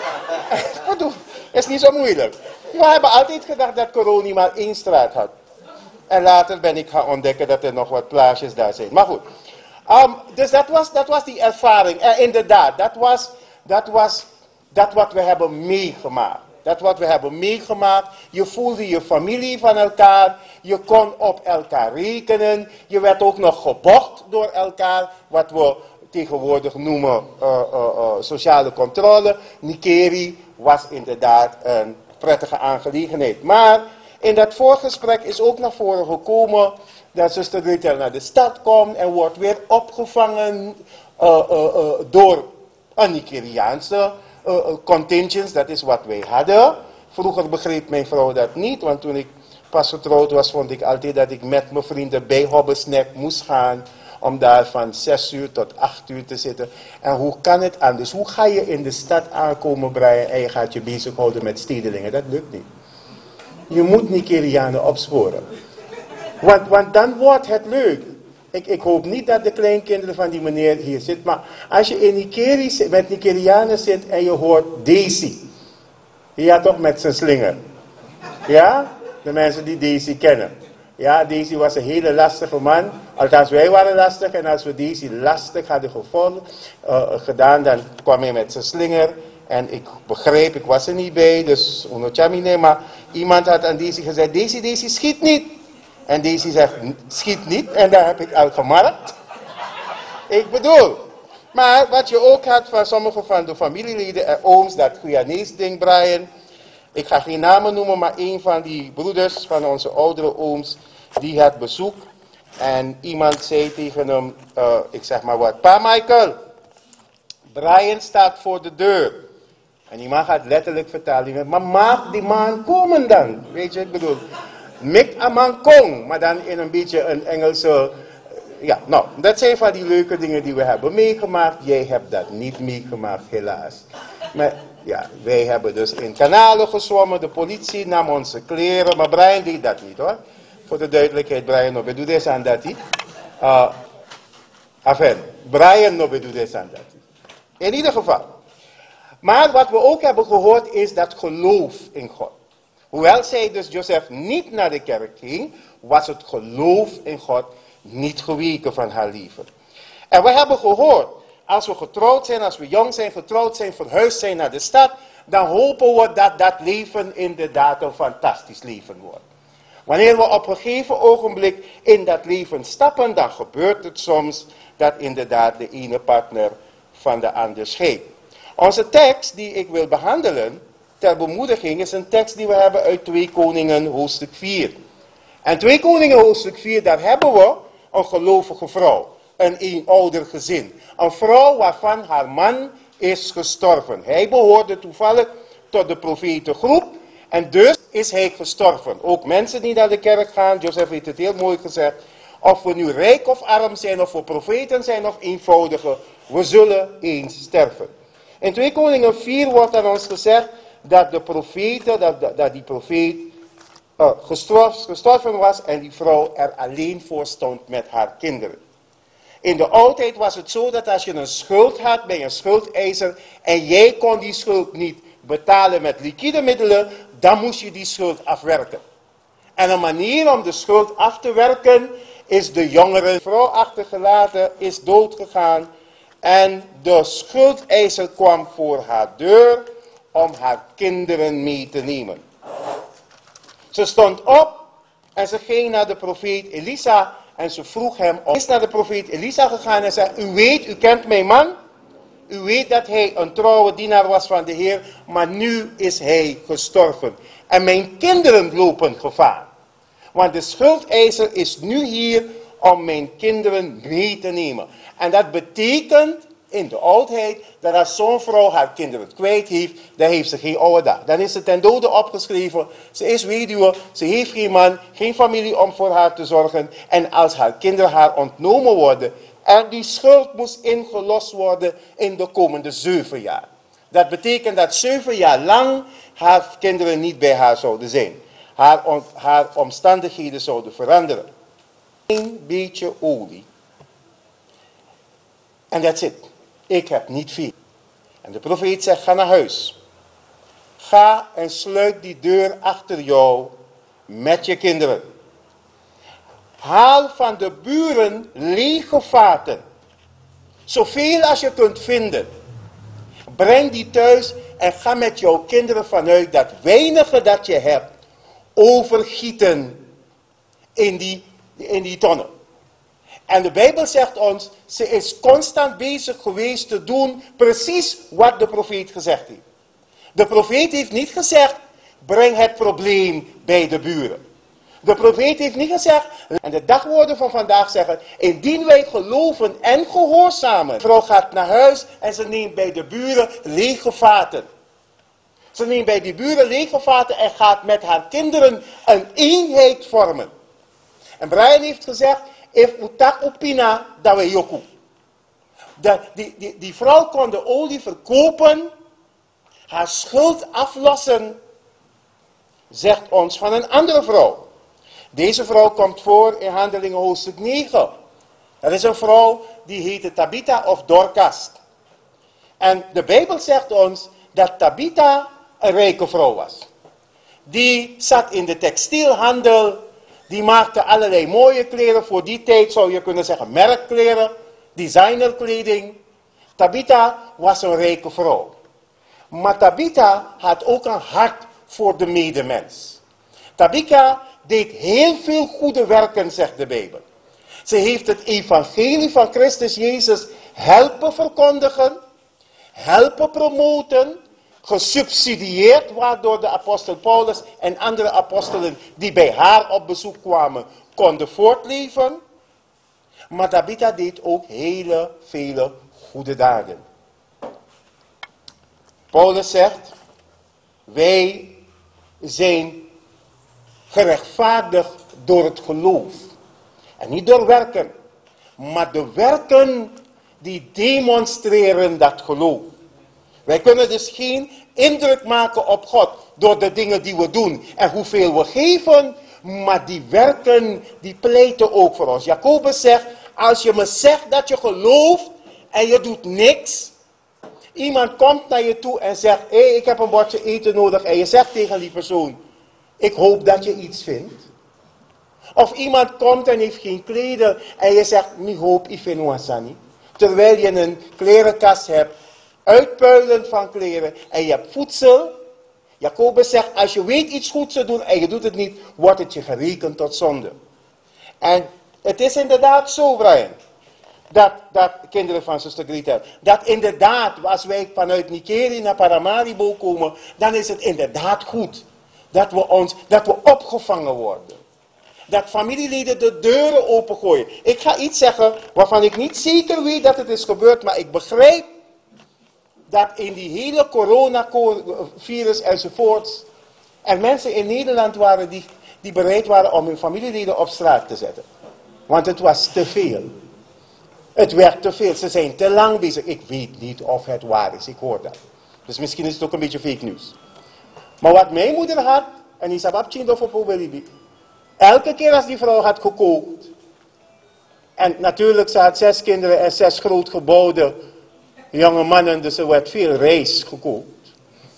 Dat is niet zo moeilijk. We hebben altijd gedacht dat Coroni maar één straat had. En later ben ik gaan ontdekken dat er nog wat plaatsjes daar zijn. Maar goed. Um, dus dat was, dat was die ervaring. En inderdaad, dat was, dat was dat wat we hebben meegemaakt. Dat wat we hebben meegemaakt. Je voelde je familie van elkaar. Je kon op elkaar rekenen. Je werd ook nog gebocht door elkaar. Wat we tegenwoordig noemen uh, uh, uh, sociale controle. Nikeri was inderdaad een prettige aangelegenheid. Maar in dat voorgesprek is ook naar voren gekomen dat zuster Rachel naar de stad komt en wordt weer opgevangen uh, uh, uh, door een Nikeriaanse uh, uh, contingents. Dat is wat wij hadden. Vroeger begreep mijn vrouw dat niet, want toen ik pas getrouwd was, vond ik altijd dat ik met mijn vrienden bij Hobbesnack moest gaan om daar van zes uur tot acht uur te zitten. En hoe kan het anders? Hoe ga je in de stad aankomen, Brian, en je gaat je bezighouden met stedelingen? Dat lukt niet. Je moet Nikerianen opsporen. Want, want dan wordt het leuk. Ik, ik hoop niet dat de kleinkinderen van die meneer hier zitten. Maar als je in Nikeri, met Nikerianen zit en je hoort Daisy. Ja toch, met zijn slinger. Ja? De mensen die Daisy kennen. Ja, Daisy was een hele lastige man. Althans, wij waren lastig. En als we Daisy lastig hadden gevonden, uh, gedaan, dan kwam hij met zijn slinger. En ik begreep, ik was er niet bij, dus onotjamine. Maar iemand had aan Daisy gezegd, Daisy, Daisy, schiet niet. En Daisy zegt, schiet niet. En daar heb ik al gemarkt. Ik bedoel. Maar wat je ook had van sommige van de familieleden en ooms, dat Guyanese ding, Brian. Ik ga geen namen noemen, maar een van die broeders van onze oudere ooms, die had bezoek. En iemand zei tegen hem, uh, ik zeg maar wat, Pa Michael, Brian staat voor de deur. En die man gaat letterlijk vertalen, maar maak die man komen dan. Weet je, ik bedoel, mik a man kom, maar dan in een beetje een Engelse... Ja, nou, dat zijn van die leuke dingen die we hebben meegemaakt. Jij hebt dat niet meegemaakt, helaas. Maar ja, wij hebben dus in kanalen gezwommen. De politie nam onze kleren. Maar Brian deed dat niet, hoor. Voor de duidelijkheid, Brian no bedoel deze aan dat. Uh, Afen, Brian no bedoel deze aan dat. In ieder geval. Maar wat we ook hebben gehoord is dat geloof in God. Hoewel zij dus Joseph niet naar de kerk ging, was het geloof in God niet geweken van haar leven. En we hebben gehoord, als we getrouwd zijn, als we jong zijn, getrouwd zijn, verhuisd zijn naar de stad, dan hopen we dat dat leven inderdaad een fantastisch leven wordt. Wanneer we op een gegeven ogenblik in dat leven stappen, dan gebeurt het soms dat inderdaad de ene partner van de ander scheidt. Onze tekst die ik wil behandelen ter bemoediging is een tekst die we hebben uit twee Koningen hoofdstuk vier. En twee Koningen hoofdstuk vier, daar hebben we een gelovige vrouw. Een eenouder gezin. Een vrouw waarvan haar man is gestorven. Hij behoorde toevallig tot de profetengroep. En dus is hij gestorven. Ook mensen die naar de kerk gaan, Joseph heeft het heel mooi gezegd. Of we nu rijk of arm zijn, of we profeten zijn of eenvoudige, we zullen eens sterven. In twee Koningen vier wordt aan ons gezegd dat de profeten, dat, dat, dat die profeet uh, gestorven, gestorven was en die vrouw er alleen voor stond met haar kinderen. In de oudheid was het zo dat als je een schuld had bij een schuldeiser en jij kon die schuld niet betalen met liquide middelen, dan moest je die schuld afwerken. En een manier om de schuld af te werken is de jongere vrouw achtergelaten, is doodgegaan en de schuldeiser kwam voor haar deur om haar kinderen mee te nemen. Ze stond op en ze ging naar de profeet Elisa en ze vroeg hem om. Ze is naar de profeet Elisa gegaan en zei, u weet, u kent mijn man. U weet dat hij een trouwe dienaar was van de Heer, maar nu is hij gestorven. En mijn kinderen lopen gevaar. Want de schuldeiser is nu hier om mijn kinderen mee te nemen. En dat betekent in de oudheid dat als zo'n vrouw haar kinderen kwijt heeft, dan heeft ze geen oude dag. Dan is ze ten dode opgeschreven. Ze is weduwe, ze heeft geen man, geen familie om voor haar te zorgen. En als haar kinderen haar ontnomen worden, en die schuld moest ingelost worden in de komende zeven jaar. Dat betekent dat zeven jaar lang haar kinderen niet bij haar zouden zijn. Haar, on, haar omstandigheden zouden veranderen. Een beetje olie. En that's it. Ik heb niet veel. En de profeet zegt, ga naar huis. Ga en sluit die deur achter jou met je kinderen. Haal van de buren lege vaten. Zoveel als je kunt vinden. Breng die thuis en ga met jouw kinderen vanuit dat weinige dat je hebt overgieten in die, in die tonnen. En de Bijbel zegt ons, ze is constant bezig geweest te doen precies wat de profeet gezegd heeft. De profeet heeft niet gezegd, breng het probleem bij de buren. De profeet heeft niet gezegd, en de dagwoorden van vandaag zeggen, indien wij geloven en gehoorzamen. De vrouw gaat naar huis en ze neemt bij de buren lege vaten. Ze neemt bij die buren lege vaten en gaat met haar kinderen een eenheid vormen. En Brian heeft gezegd, if utak opina dat we yoku. Die, die, die vrouw kon de olie verkopen, haar schuld aflossen, zegt ons van een andere vrouw. Deze vrouw komt voor in Handelingen hoofdstuk negen. Dat is een vrouw die heette Tabitha of Dorcas. En de Bijbel zegt ons dat Tabitha een rijke vrouw was. Die zat in de textielhandel, Die maakte allerlei mooie kleren. Voor die tijd zou je kunnen zeggen merkkleren, designerkleding. Tabitha was een rijke vrouw. Maar Tabitha had ook een hart voor de medemens. Tabitha deed heel veel goede werken, zegt de Bijbel. Ze heeft het evangelie van Christus Jezus helpen verkondigen, helpen promoten, gesubsidieerd, waardoor de apostel Paulus en andere apostelen die bij haar op bezoek kwamen, konden voortleven. Maar Tabitha deed ook hele vele goede daden. Paulus zegt, wij zijn gerechtvaardigd door het geloof. En niet door werken. Maar de werken die demonstreren dat geloof. Wij kunnen dus geen indruk maken op God door de dingen die we doen en hoeveel we geven. Maar die werken, die pleiten ook voor ons. Jacobus zegt, als je me zegt dat je gelooft en je doet niks. Iemand komt naar je toe en zegt, hé, hey, ik heb een bordje eten nodig. En je zegt tegen die persoon, ik hoop dat je iets vindt. Of iemand komt en heeft geen kleden en je zegt, mi hoop ik vind wasani. Terwijl je een klerenkast hebt, uitpuilen van kleren en je hebt voedsel. Jacobus zegt, als je weet iets goeds te doen en je doet het niet, wordt het je gerekend tot zonde. En het is inderdaad zo, Brian, dat, dat kinderen van zuster Greta, dat inderdaad, als wij vanuit Nikeri naar Paramaribo komen, dan is het inderdaad goed dat we, ons, dat we opgevangen worden. Dat familieleden de deuren opengooien. Ik ga iets zeggen waarvan ik niet zeker weet dat het is gebeurd, maar ik begrijp dat in die hele coronavirus enzovoorts er mensen in Nederland waren die, die bereid waren om hun familieleden op straat te zetten. Want het was te veel. Het werd te veel. Ze zijn te lang bezig. Ik weet niet of het waar is. Ik hoor dat. Dus misschien is het ook een beetje fake news. Maar wat mijn moeder had, en die sabab of op Obelibi, elke keer als die vrouw had gekookt, en natuurlijk ze had zes kinderen en zes grootgebouwde jonge mannen, dus er werd veel rijst gekookt.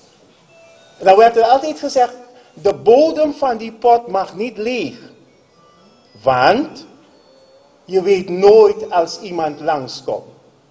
Dan werd er altijd gezegd, de bodem van die pot mag niet leeg. Want je weet nooit als iemand langskomt.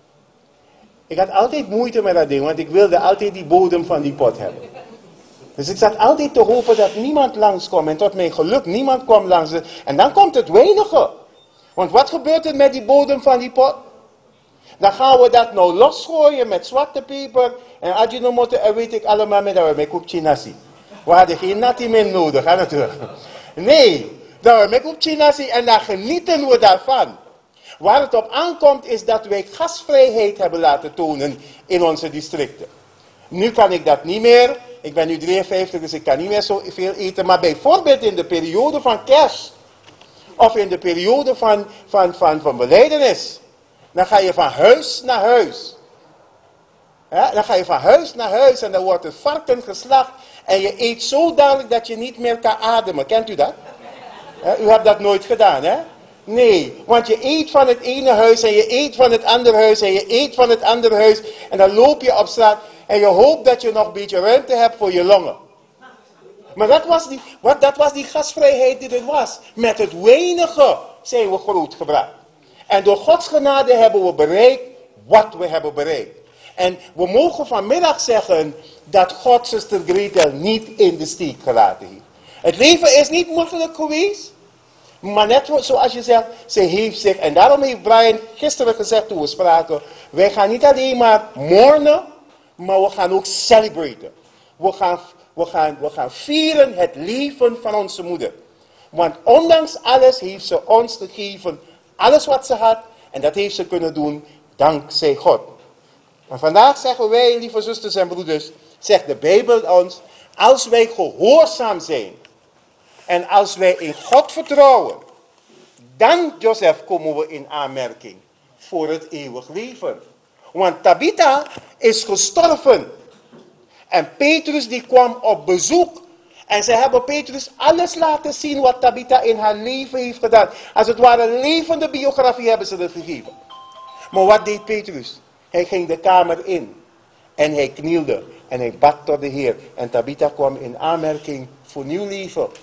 Ik had altijd moeite met dat ding, want ik wilde altijd die bodem van die pot hebben. Dus ik zat altijd te hopen dat niemand langskwam. En tot mijn geluk, niemand kwam langs. En dan komt het weinige. Want wat gebeurt er met die bodem van die pot? Dan gaan we dat nou losgooien met zwarte peper en ajinomoto en weet ik allemaal met dat we met koekje nasi. We hadden geen nati meer nodig, hè, natuurlijk. Nee, dat we met koekje nasi en dan genieten we daarvan. Waar het op aankomt is dat wij gastvrijheid hebben laten tonen in onze districten. Nu kan ik dat niet meer. Ik ben nu drieënvijftig, dus ik kan niet meer zo veel eten. Maar bijvoorbeeld in de periode van kerst. Of in de periode van, van, van, van belijdenis. Dan ga je van huis naar huis. Ja, dan ga je van huis naar huis en dan wordt het varken geslacht. En je eet zo dadelijk dat je niet meer kan ademen. Kent u dat? Ja, u hebt dat nooit gedaan, hè? Nee, want je eet van het ene huis en je eet van het andere huis en je eet van het andere huis. En dan loop je op straat en je hoopt dat je nog een beetje ruimte hebt voor je longen. Maar dat was die, wat, dat was die gastvrijheid die er was. Met het weinige zijn we grootgebracht. En door Gods genade hebben we bereikt wat we hebben bereikt. En we mogen vanmiddag zeggen dat God zuster Gretel niet in de steek gelaten heeft. Het leven is niet makkelijk geweest. Maar net zoals je zegt, ze heeft zich, en daarom heeft Brian gisteren gezegd toen we spraken, wij gaan niet alleen maar mournen, maar we gaan ook celebraten. We gaan, we gaan, we gaan vieren het leven van onze moeder. Want ondanks alles heeft ze ons gegeven, alles wat ze had, en dat heeft ze kunnen doen dankzij God. Maar vandaag zeggen wij, lieve zusters en broeders, zegt de Bijbel ons, als wij gehoorzaam zijn, en als wij in God vertrouwen, dan, Joseph, komen we in aanmerking voor het eeuwig leven. Want Tabitha is gestorven. En Petrus die kwam op bezoek. En ze hebben Petrus alles laten zien wat Tabitha in haar leven heeft gedaan. Als het ware een levende biografie hebben ze het gegeven. Maar wat deed Petrus? Hij ging de kamer in. En hij knielde. En hij bad tot de Heer. En Tabitha kwam in aanmerking voor nieuw leven.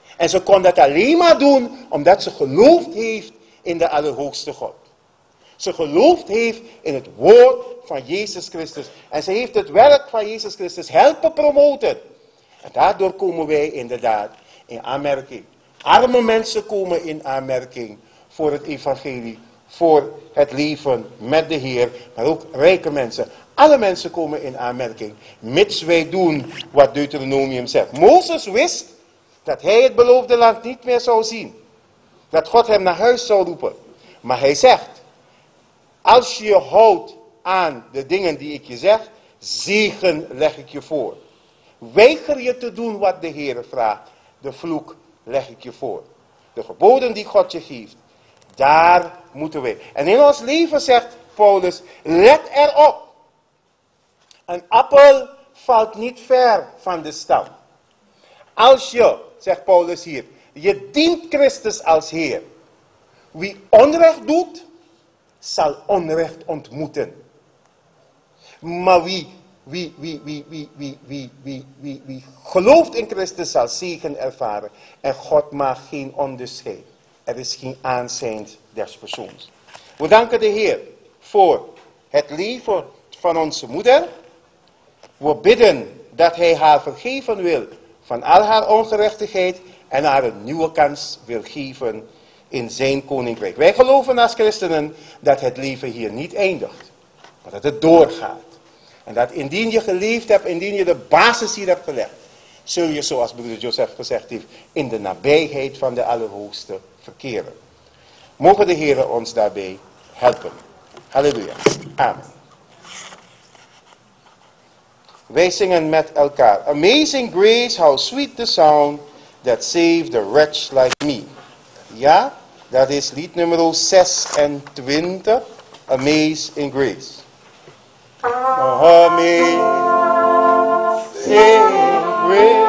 En ze kon dat alleen maar doen omdat ze geloofd heeft in de Allerhoogste God. Ze geloofd heeft in het woord van Jezus Christus. En ze heeft het werk van Jezus Christus helpen promoten. En daardoor komen wij inderdaad in aanmerking. Arme mensen komen in aanmerking voor het evangelie, voor het leven met de Heer, maar ook rijke mensen. Alle mensen komen in aanmerking, mits wij doen wat Deuteronomium zegt. Mozes wist dat hij het beloofde land niet meer zou zien. Dat God hem naar huis zou roepen. Maar hij zegt, als je je houdt aan de dingen die ik je zeg, zegen leg ik je voor. Weiger je te doen wat de Heer vraagt, de vloek leg ik je voor. De geboden die God je geeft, daar moeten wij. En in ons leven zegt Paulus, let erop. Een appel valt niet ver van de stam. Als je, zegt Paulus hier, je dient Christus als Heer. Wie onrecht doet, zal onrecht ontmoeten. Maar wie, wie, wie, wie, wie, wie, wie, wie, wie, wie gelooft in Christus zal zegen ervaren. En God maakt geen onderscheid. Er is geen aanzijn des persoons. We danken de Heer voor het leven van onze moeder. We bidden dat Hij haar vergeven wil van al haar ongerechtigheid en haar een nieuwe kans wil geven in zijn koninkrijk. Wij geloven als christenen dat het leven hier niet eindigt, maar dat het doorgaat. En dat indien je geleefd hebt, indien je de basis hier hebt gelegd, zul je, zoals broeder Joseph gezegd heeft, in de nabijheid van de Allerhoogste verkeren. Mogen de Heer ons daarbij helpen. Halleluja. Amen. Wij zingen met elkaar. Amazing grace, how sweet the sound that saved a wretch like me. Ja, dat is lied nummer zesentwintig. Amazing grace. Amazing grace,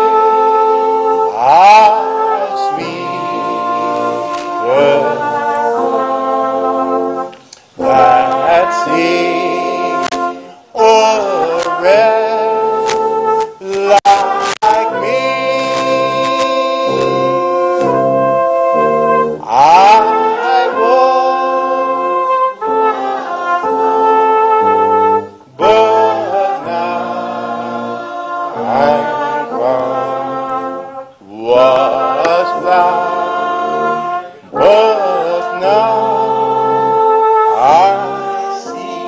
how sweet the sound that saved a wretch like me. I was, but now I'm found. Was blind, but now I see.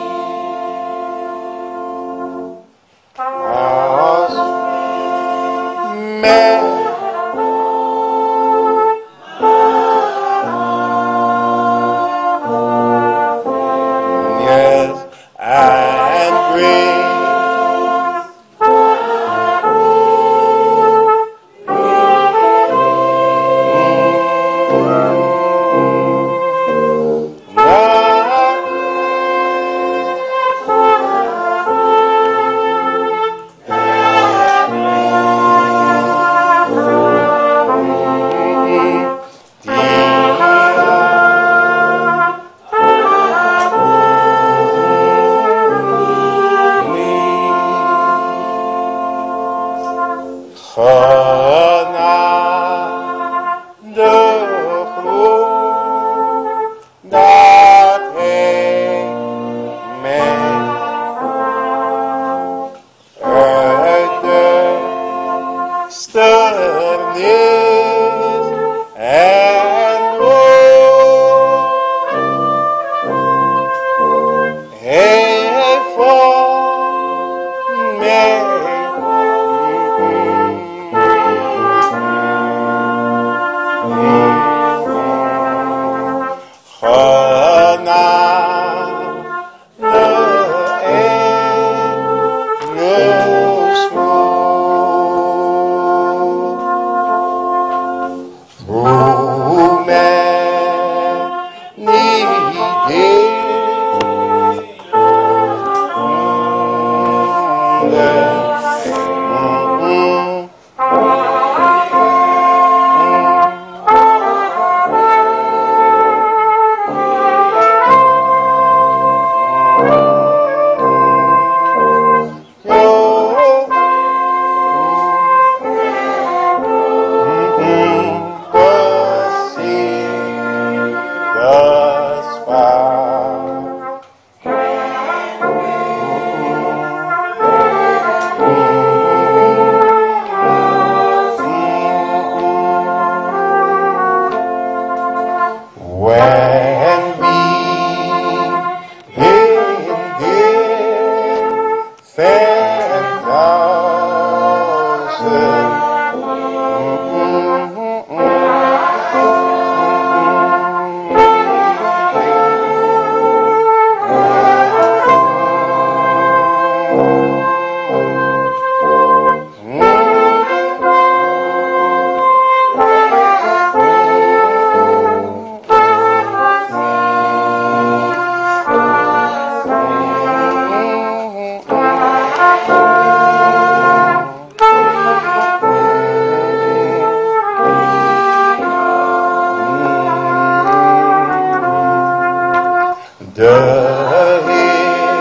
de Heer.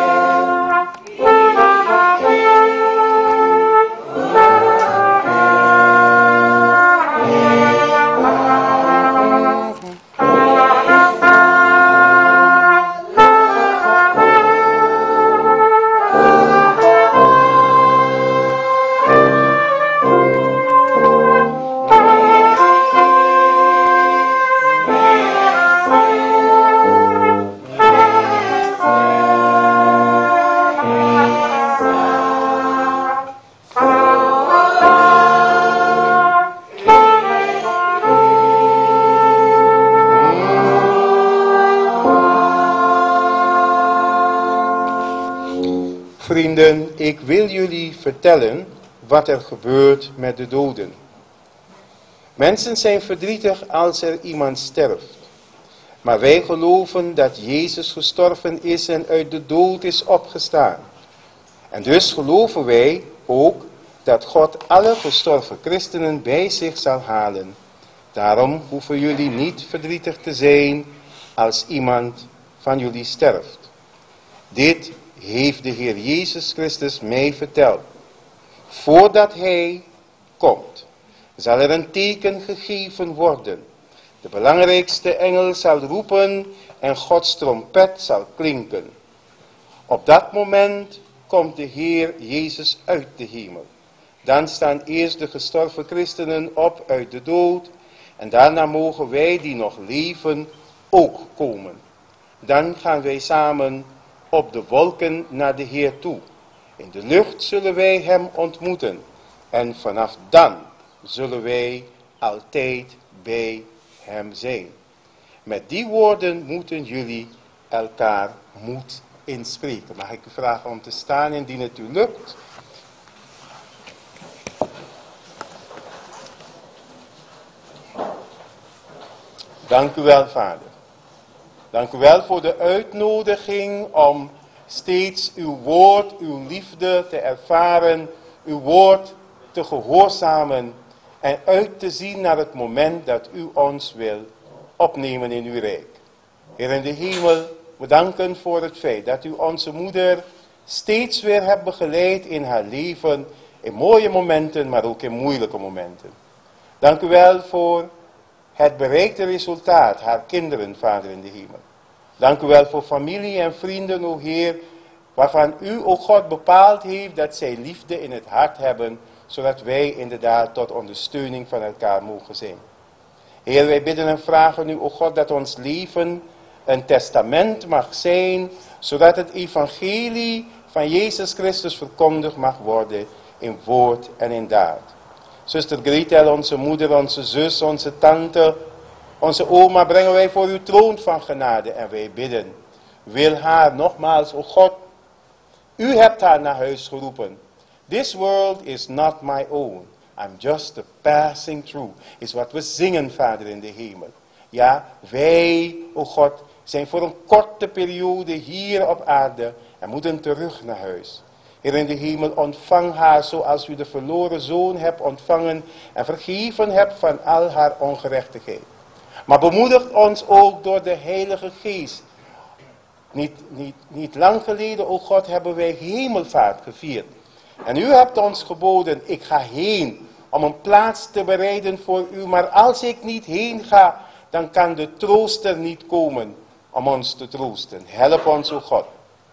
Vrienden, ik wil jullie vertellen wat er gebeurt met de doden. Mensen zijn verdrietig als er iemand sterft. Maar wij geloven dat Jezus gestorven is en uit de dood is opgestaan. En dus geloven wij ook dat God alle gestorven christenen bij zich zal halen. Daarom hoeven jullie niet verdrietig te zijn als iemand van jullie sterft. Dit heeft de Heer Jezus Christus mij verteld. Voordat Hij komt, zal er een teken gegeven worden. De belangrijkste engel zal roepen en Gods trompet zal klinken. Op dat moment komt de Heer Jezus uit de hemel. Dan staan eerst de gestorven christenen op uit de dood en daarna mogen wij die nog leven ook komen. Dan gaan wij samen op de wolken naar de Heer toe. In de lucht zullen wij Hem ontmoeten. En vanaf dan zullen wij altijd bij Hem zijn. Met die woorden moeten jullie elkaar moed inspreken. Mag ik u vragen om te staan indien het u lukt? Dank u wel, Vader. Dank u wel voor de uitnodiging om steeds uw woord, uw liefde te ervaren, uw woord te gehoorzamen en uit te zien naar het moment dat u ons wil opnemen in uw rijk. Heer in de hemel, we danken voor het feit dat u onze moeder steeds weer hebt begeleid in haar leven, in mooie momenten, maar ook in moeilijke momenten. Dank u wel voor het bereikte resultaat, haar kinderen, Vader in de hemel. Dank u wel voor familie en vrienden, o Heer, waarvan u, o God, bepaald heeft dat zij liefde in het hart hebben, zodat wij inderdaad tot ondersteuning van elkaar mogen zijn. Heer, wij bidden en vragen u, o God, dat ons leven een testament mag zijn, zodat het evangelie van Jezus Christus verkondigd mag worden in woord en in daad. Zuster Gretel, onze moeder, onze zus, onze tante, onze oma brengen wij voor uw troon van genade en wij bidden. Wil haar nogmaals, o God, u hebt haar naar huis geroepen. This world is not my own. I'm just a passing through. Is wat we zingen, Vader in de hemel. Ja, wij, o God, zijn voor een korte periode hier op aarde en moeten terug naar huis. Heer in de hemel, ontvang haar zoals u de verloren zoon hebt ontvangen en vergeven hebt van al haar ongerechtigheid. Maar bemoedigt ons ook door de Heilige Geest. Niet, niet, niet lang geleden, o God, hebben wij hemelvaart gevierd. En u hebt ons geboden, ik ga heen om een plaats te bereiden voor u. Maar als ik niet heen ga, dan kan de trooster niet komen om ons te troosten. Help ons, o God,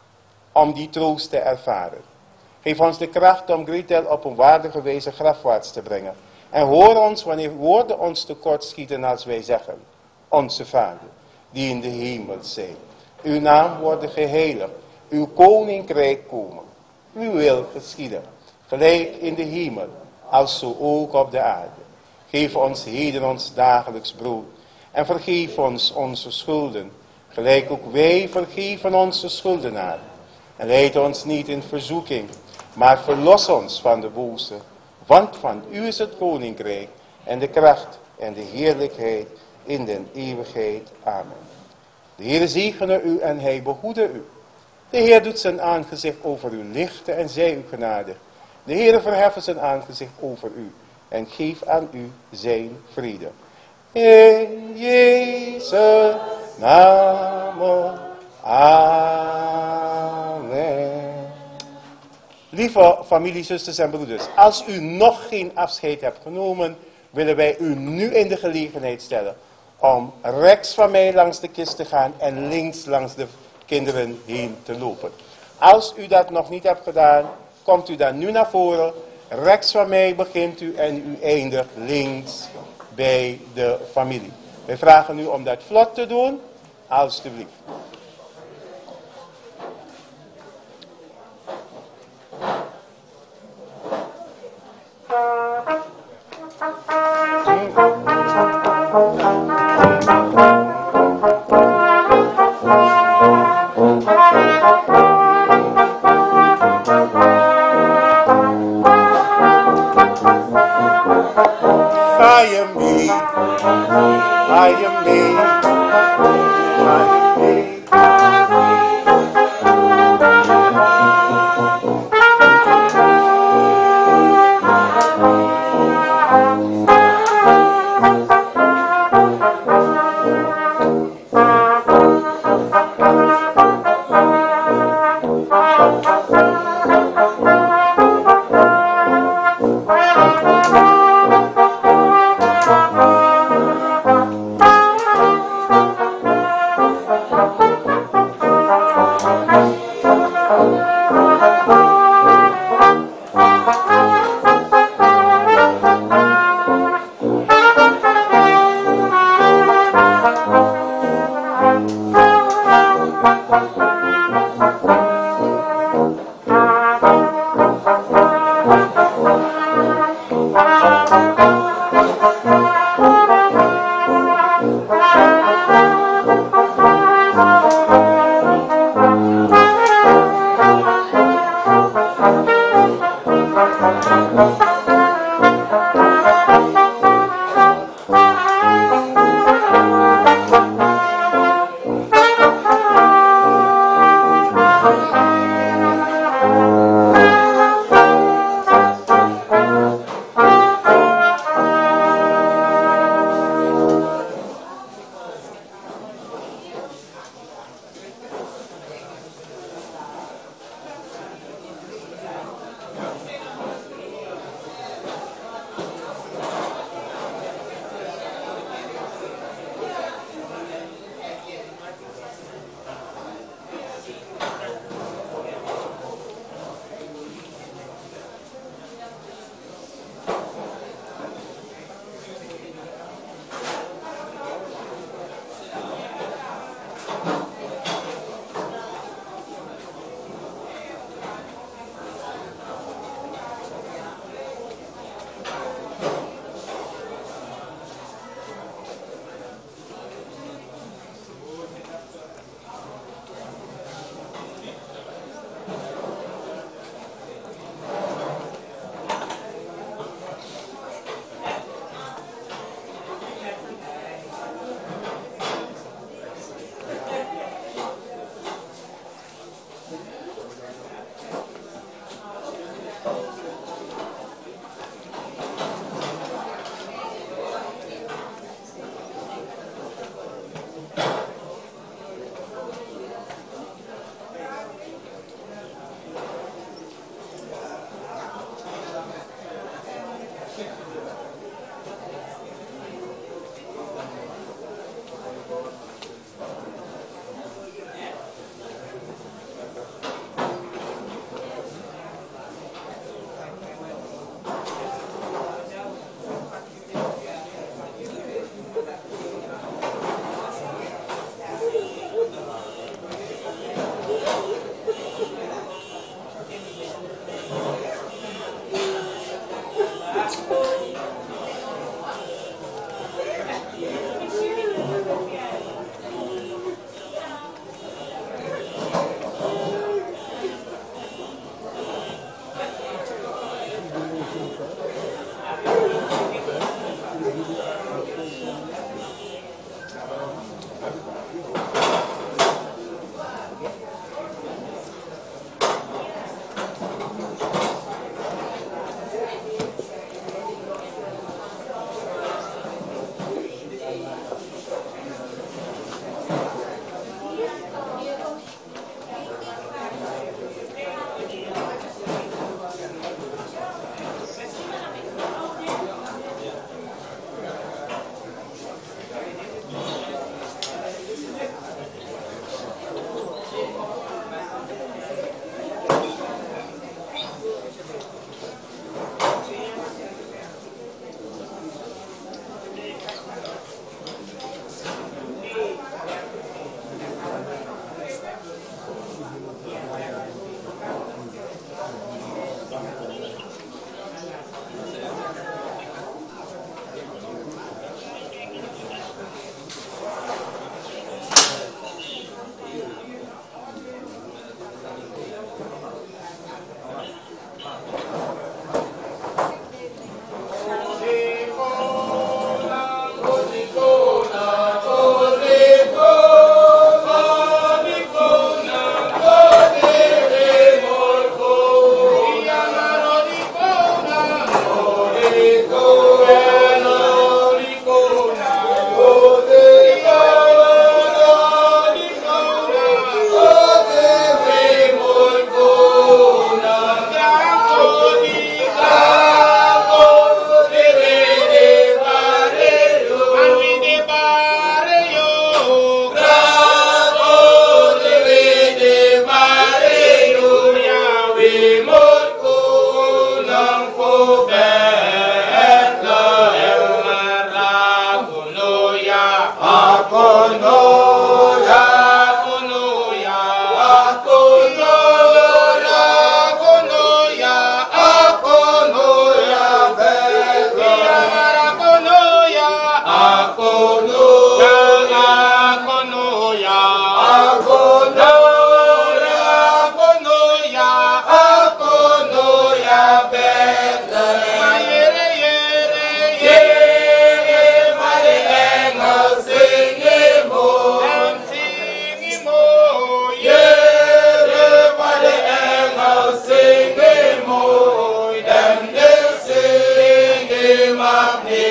om die troost te ervaren. Geef ons de kracht om Gretel op een waardige wijze grafwaarts te brengen. En hoor ons wanneer woorden ons tekort schieten als wij zeggen, onze Vader, die in de hemel zijt. Uw naam worden geheiligd, uw koninkrijk komen. Uw wil geschieden, gelijk in de hemel, als zo ook op de aarde. Geef ons heden ons dagelijks brood. En vergeef ons onze schulden, gelijk ook wij vergeven onze schuldenaren. En leid ons niet in verzoeking, maar verlos ons van de boze. Want van u is het koninkrijk en de kracht en de heerlijkheid in den eeuwigheid. Amen. De Heer zegene u en hij behoede u. De Heer doet zijn aangezicht over u lichten en zij u genadig. De Heer verheffen zijn aangezicht over u en geeft aan u zijn vrede. In Jezus' naam. Amen. Lieve familie, zusters en broeders, als u nog geen afscheid hebt genomen, willen wij u nu in de gelegenheid stellen om rechts van mij langs de kist te gaan en links langs de kinderen heen te lopen. Als u dat nog niet hebt gedaan, komt u dan nu naar voren. Rechts van mij begint u en u eindigt links bij de familie. Wij vragen u om dat vlot te doen, alstublieft. I am me, I am me, I am me.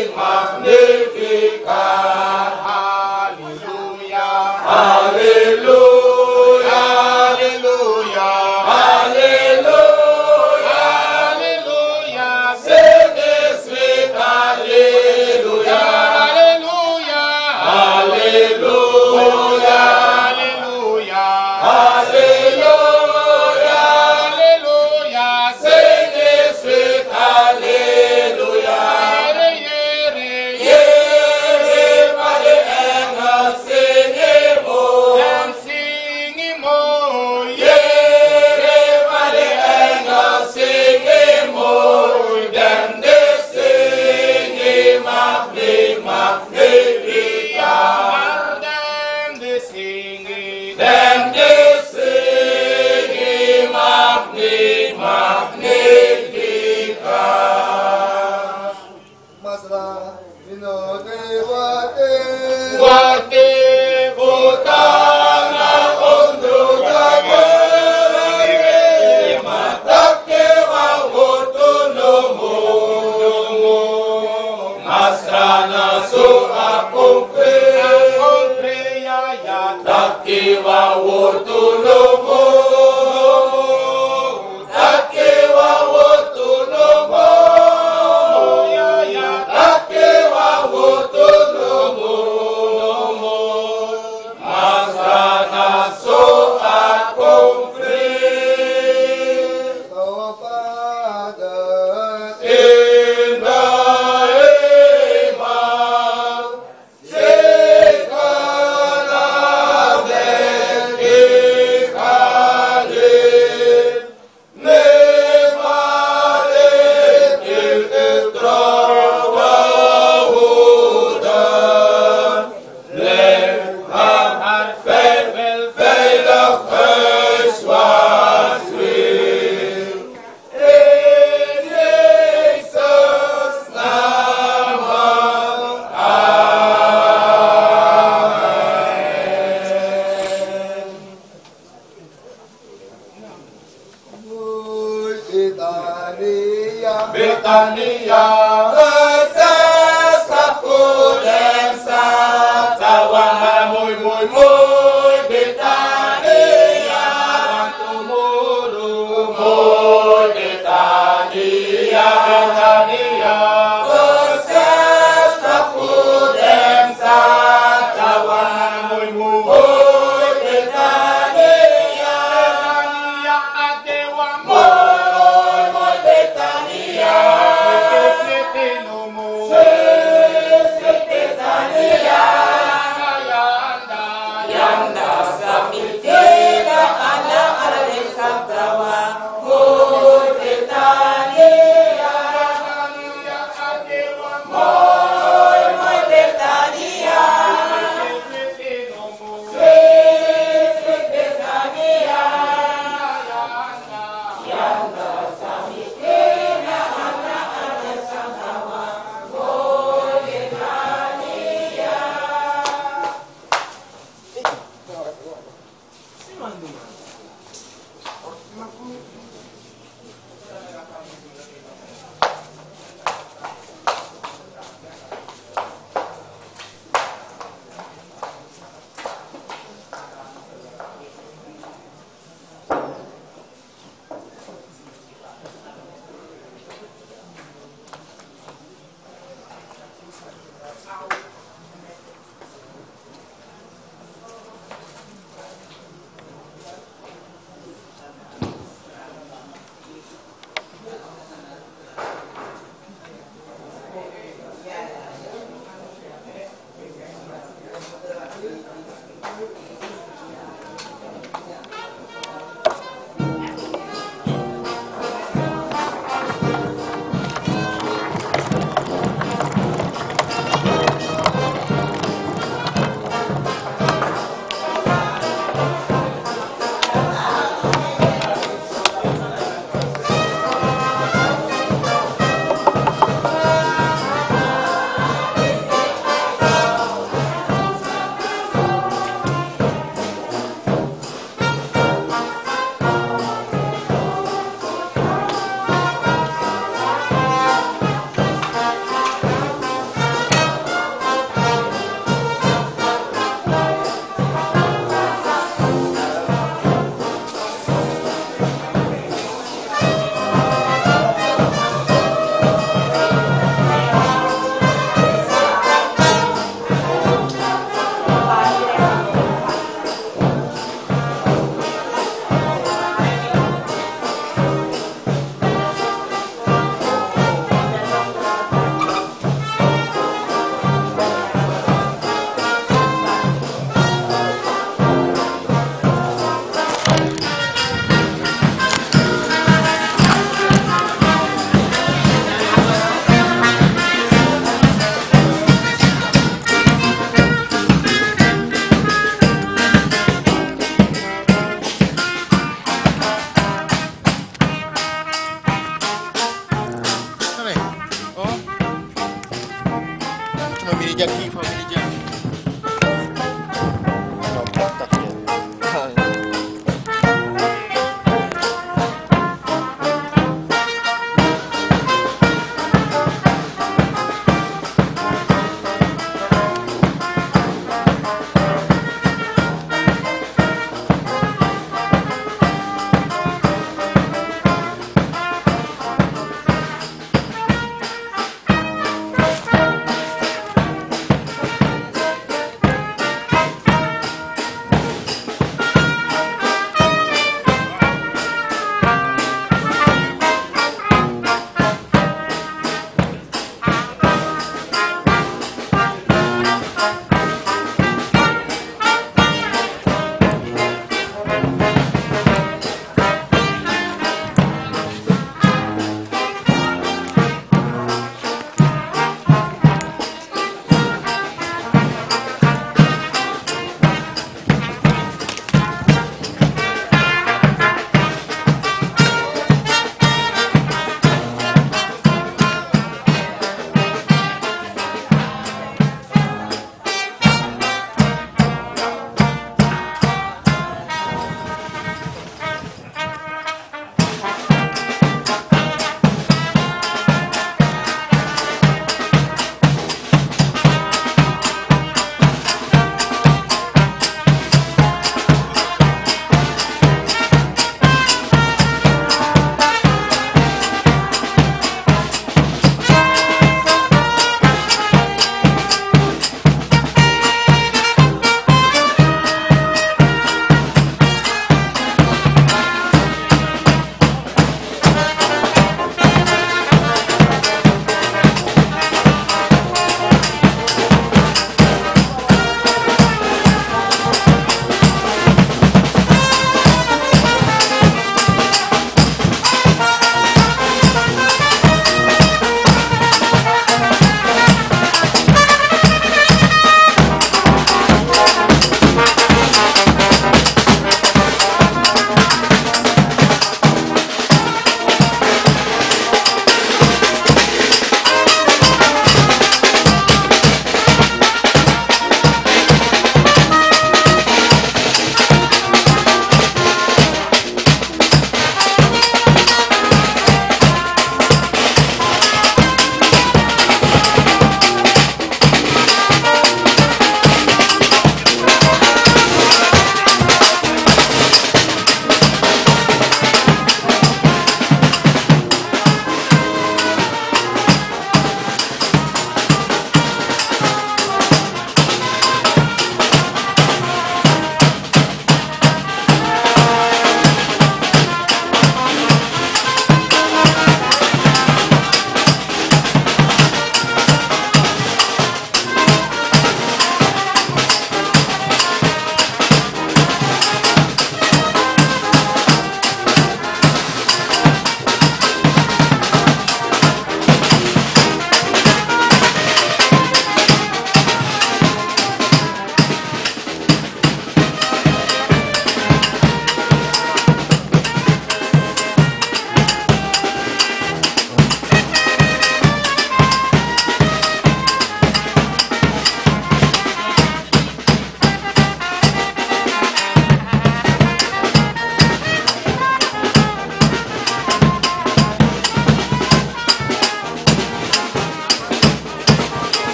Eka Familie Jackie, familie Jackie. Nou, prachtig ya.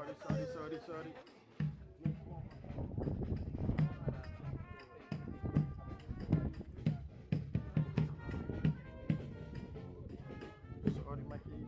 sorry, sorry, sorry. Sorry, Mikey.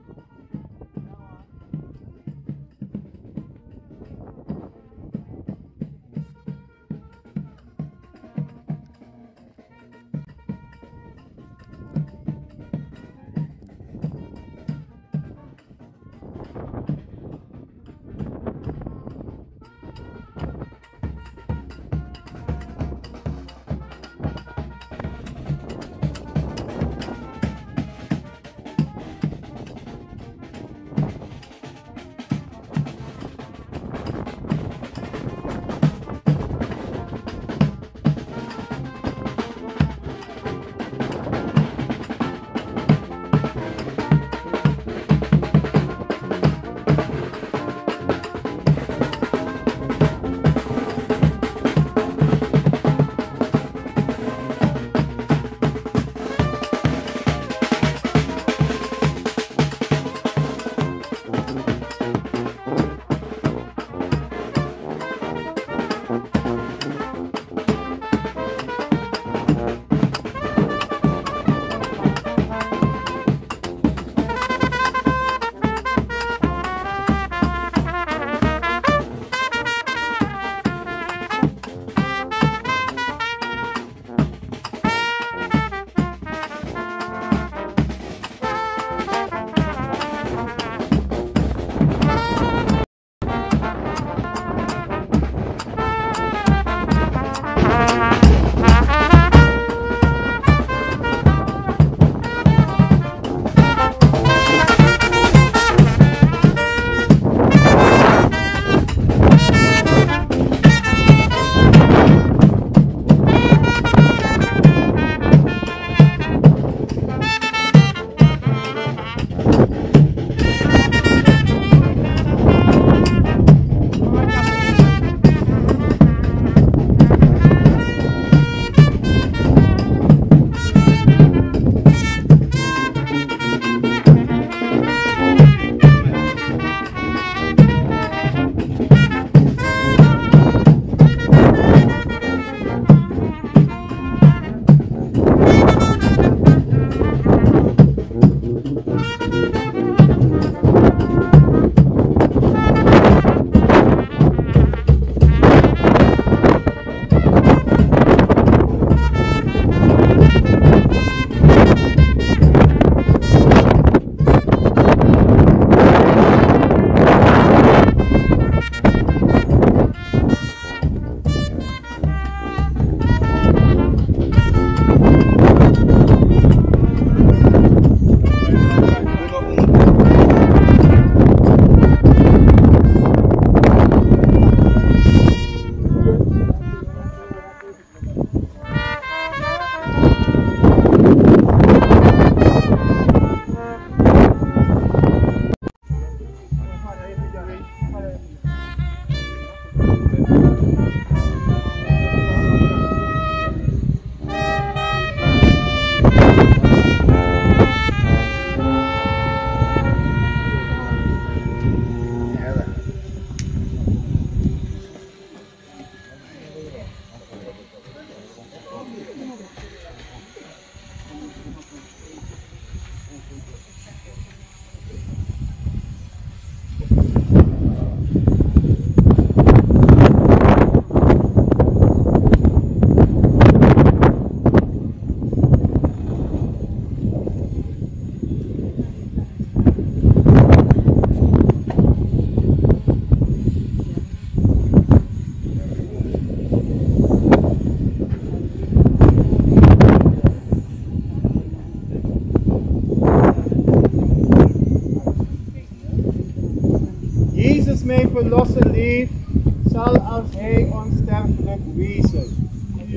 mij verlossen leeft, zal als hij onsterfelijk wezen.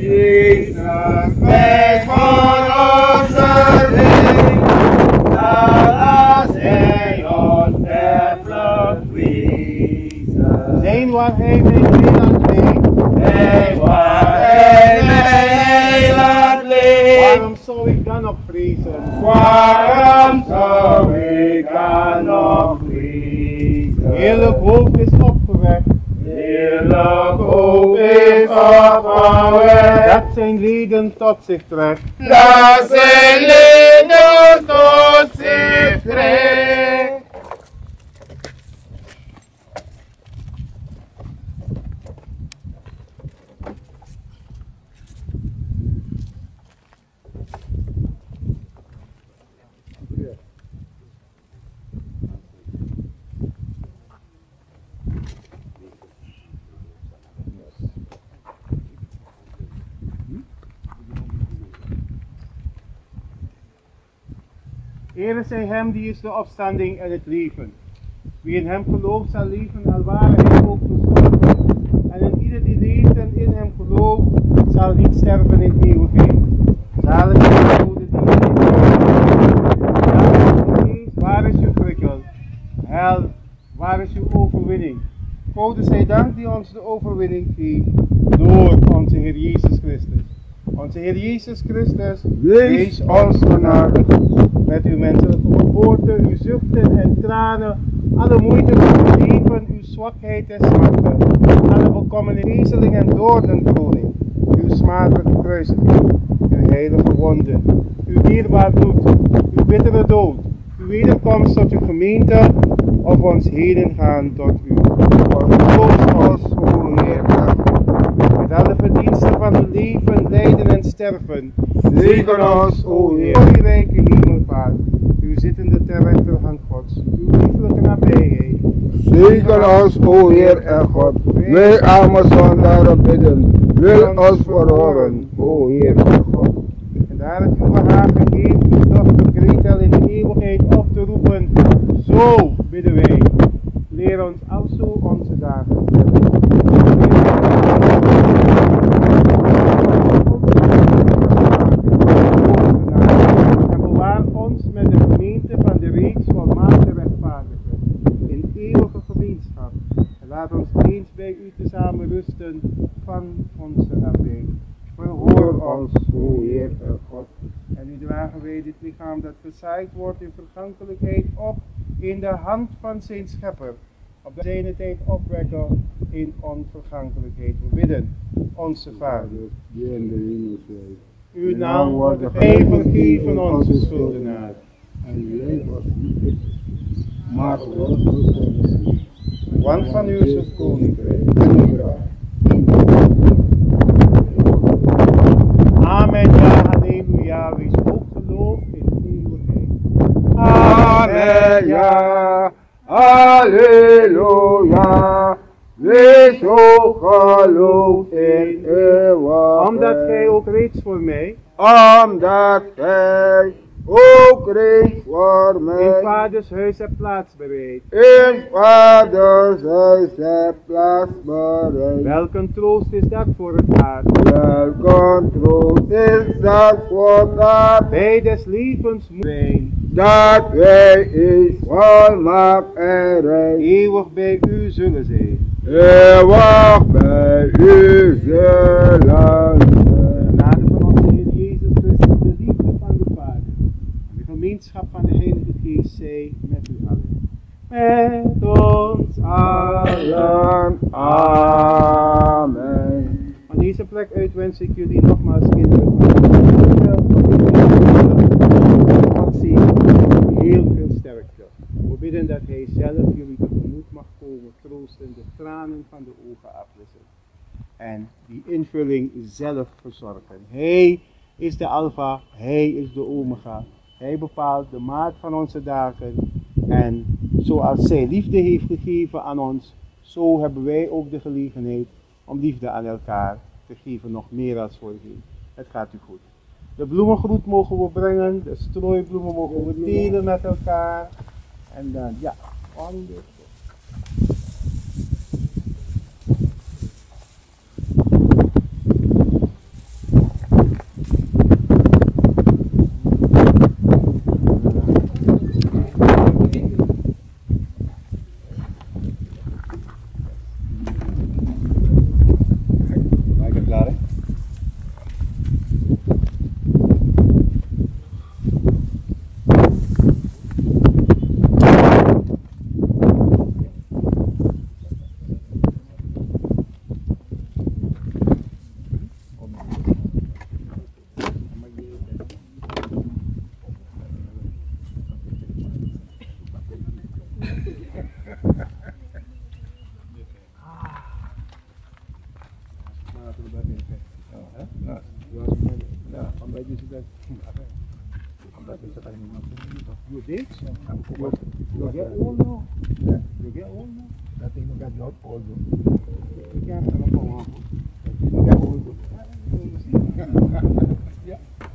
Jezus, mij voor onze leeft, zal als hij onsterfelijk wezen. Zijn waar hij mijn heiland leeft, zijn waar hij mijn heiland leeft. waarom zou ik dan nog vrezen? Waarom zou ik dan nog vrezen? Heerlijk hoop is op oprecht. Heerlijk hoop is opgewekt. Dat zijn leden tot zich trekt. Dat zijn leden tot zich trekt. Ere zij hem die is de opstanding en het leven. Wie in hem gelooft zal leven, al ware hij ook gestorven. En in ieder die leeft en in hem gelooft, zal niet sterven in eeuwigheid. Zalig zijn de doden die in hem geest, waar is uw prikkel? Hel, waar is uw overwinning? Gode zij dank die ons de overwinning geeft door onze Heer Jezus Christus. Onze Heer Jezus Christus, wees ons genadig. Met uw menselijke geboorte, uw zuchten en tranen, alle moeite van uw leven, uw zwakheid en smarte, alle bekommerde ezeling en doornenkroning, uw smadelijke kruisiging, uw heilige wonden, uw dierbaar bloed, uw bittere dood, uw wederkomst tot uw gemeente, of ons heden gaan tot u. Troost ons, o Heer, met alle verdiensten van uw leven, lijden en sterven. Zegen ons, o Heer, rijke hemelvaart, uw zittende ter rechterhand Gods, uw lieflijke nabijheid. Zegen ons, o Heer en God. Wij arme zondaren bidden. Wil ons verhoren, o Heer en God. En daar het uw behagen heeft, uw dochter Gretel in de eeuwigheid op te roepen, zo bidden wij. Leer ons alzo onze dagen tellen. En bewaar ons met de gemeente van de reeds volmaakte rechtvaardigen in eeuwige gemeenschap. En laat ons eens bij u tezamen rusten van onze nabij. Verhoor ons, o Heer en God. En nu dragen wij dit lichaam dat gezaaid wordt in vergankelijkheid op in de hand van zijn schepper. Op de zijne tijd opwekken in onvergankelijkheid. We bidden, onze Vader, die in de hemel zijt. uw naam wordt vergeven onze schuldenaar. En leid ons niet, maar verlos ons van de ziel. Want van u is het koninkrijk. Amen, ja, halleluja, wees ook geloof in de eeuwigheid. Amen, ja, halleluja, wees ook geloof in eeuwigheid. Omdat gij ook reeds voor mij Omdat gij ook reeds voor in mij vaders huis hebt plaats bereid. in vaders huis hebt plaats bereid. Welke troost is dat voor het aard? Welke troost is dat voor dat, Bij des levens moet zijn, dat wij is volmaakt en rijk, eeuwig bij u zullen zijn. eeuwig bij u zullen zijn. Genade van onze Heer Jezus Christus, de liefde van de Vader en de gemeenschap van de Heilige Geest zij met u allen. Met ons allen. Amen. Van deze plek uit wens ik jullie nogmaals kinderen van God zegen, heel veel sterkte. We bidden dat Hij zelf jullie tegemoet mag komen, troosten, de tranen van de ogen afwissen. En die invulling zelf verzorgen. Hij is de Alpha, Hij is de Omega. Hij bepaalt de maat van onze dagen. En zoals zij liefde heeft gegeven aan ons, zo hebben wij ook de gelegenheid om liefde aan elkaar te geven, nog meer als voorheen. Het gaat u goed. De bloemengroet mogen we brengen, de strooibloemen mogen we delen met elkaar. En dan, ja, wonderful. Why did you that? You did? You, you get old now? You get old now? That thing got not old. You can't stand up for one. You got old. Yeah.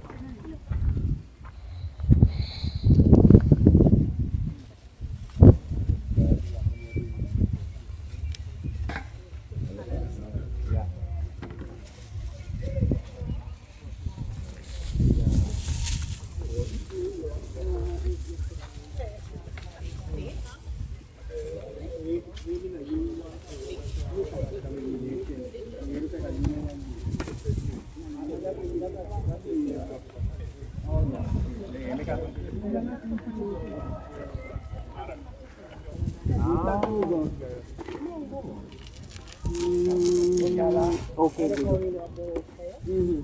Okay, good. Mm-hmm.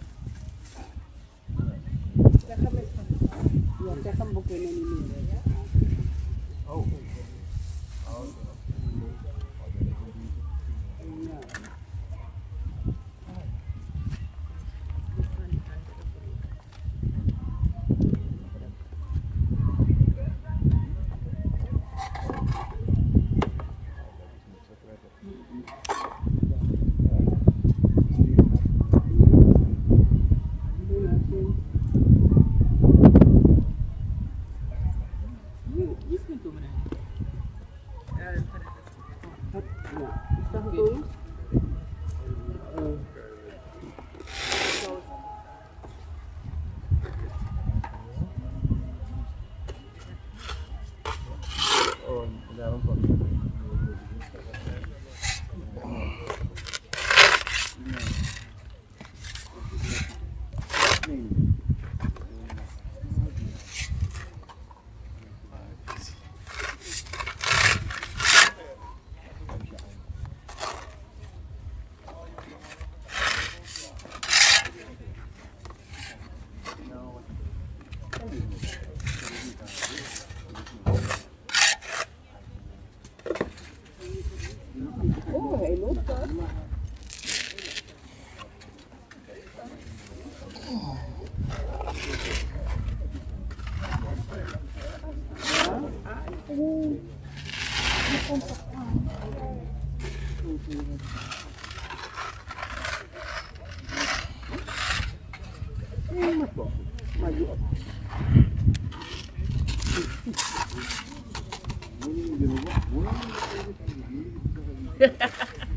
Oh. Ha ha ha.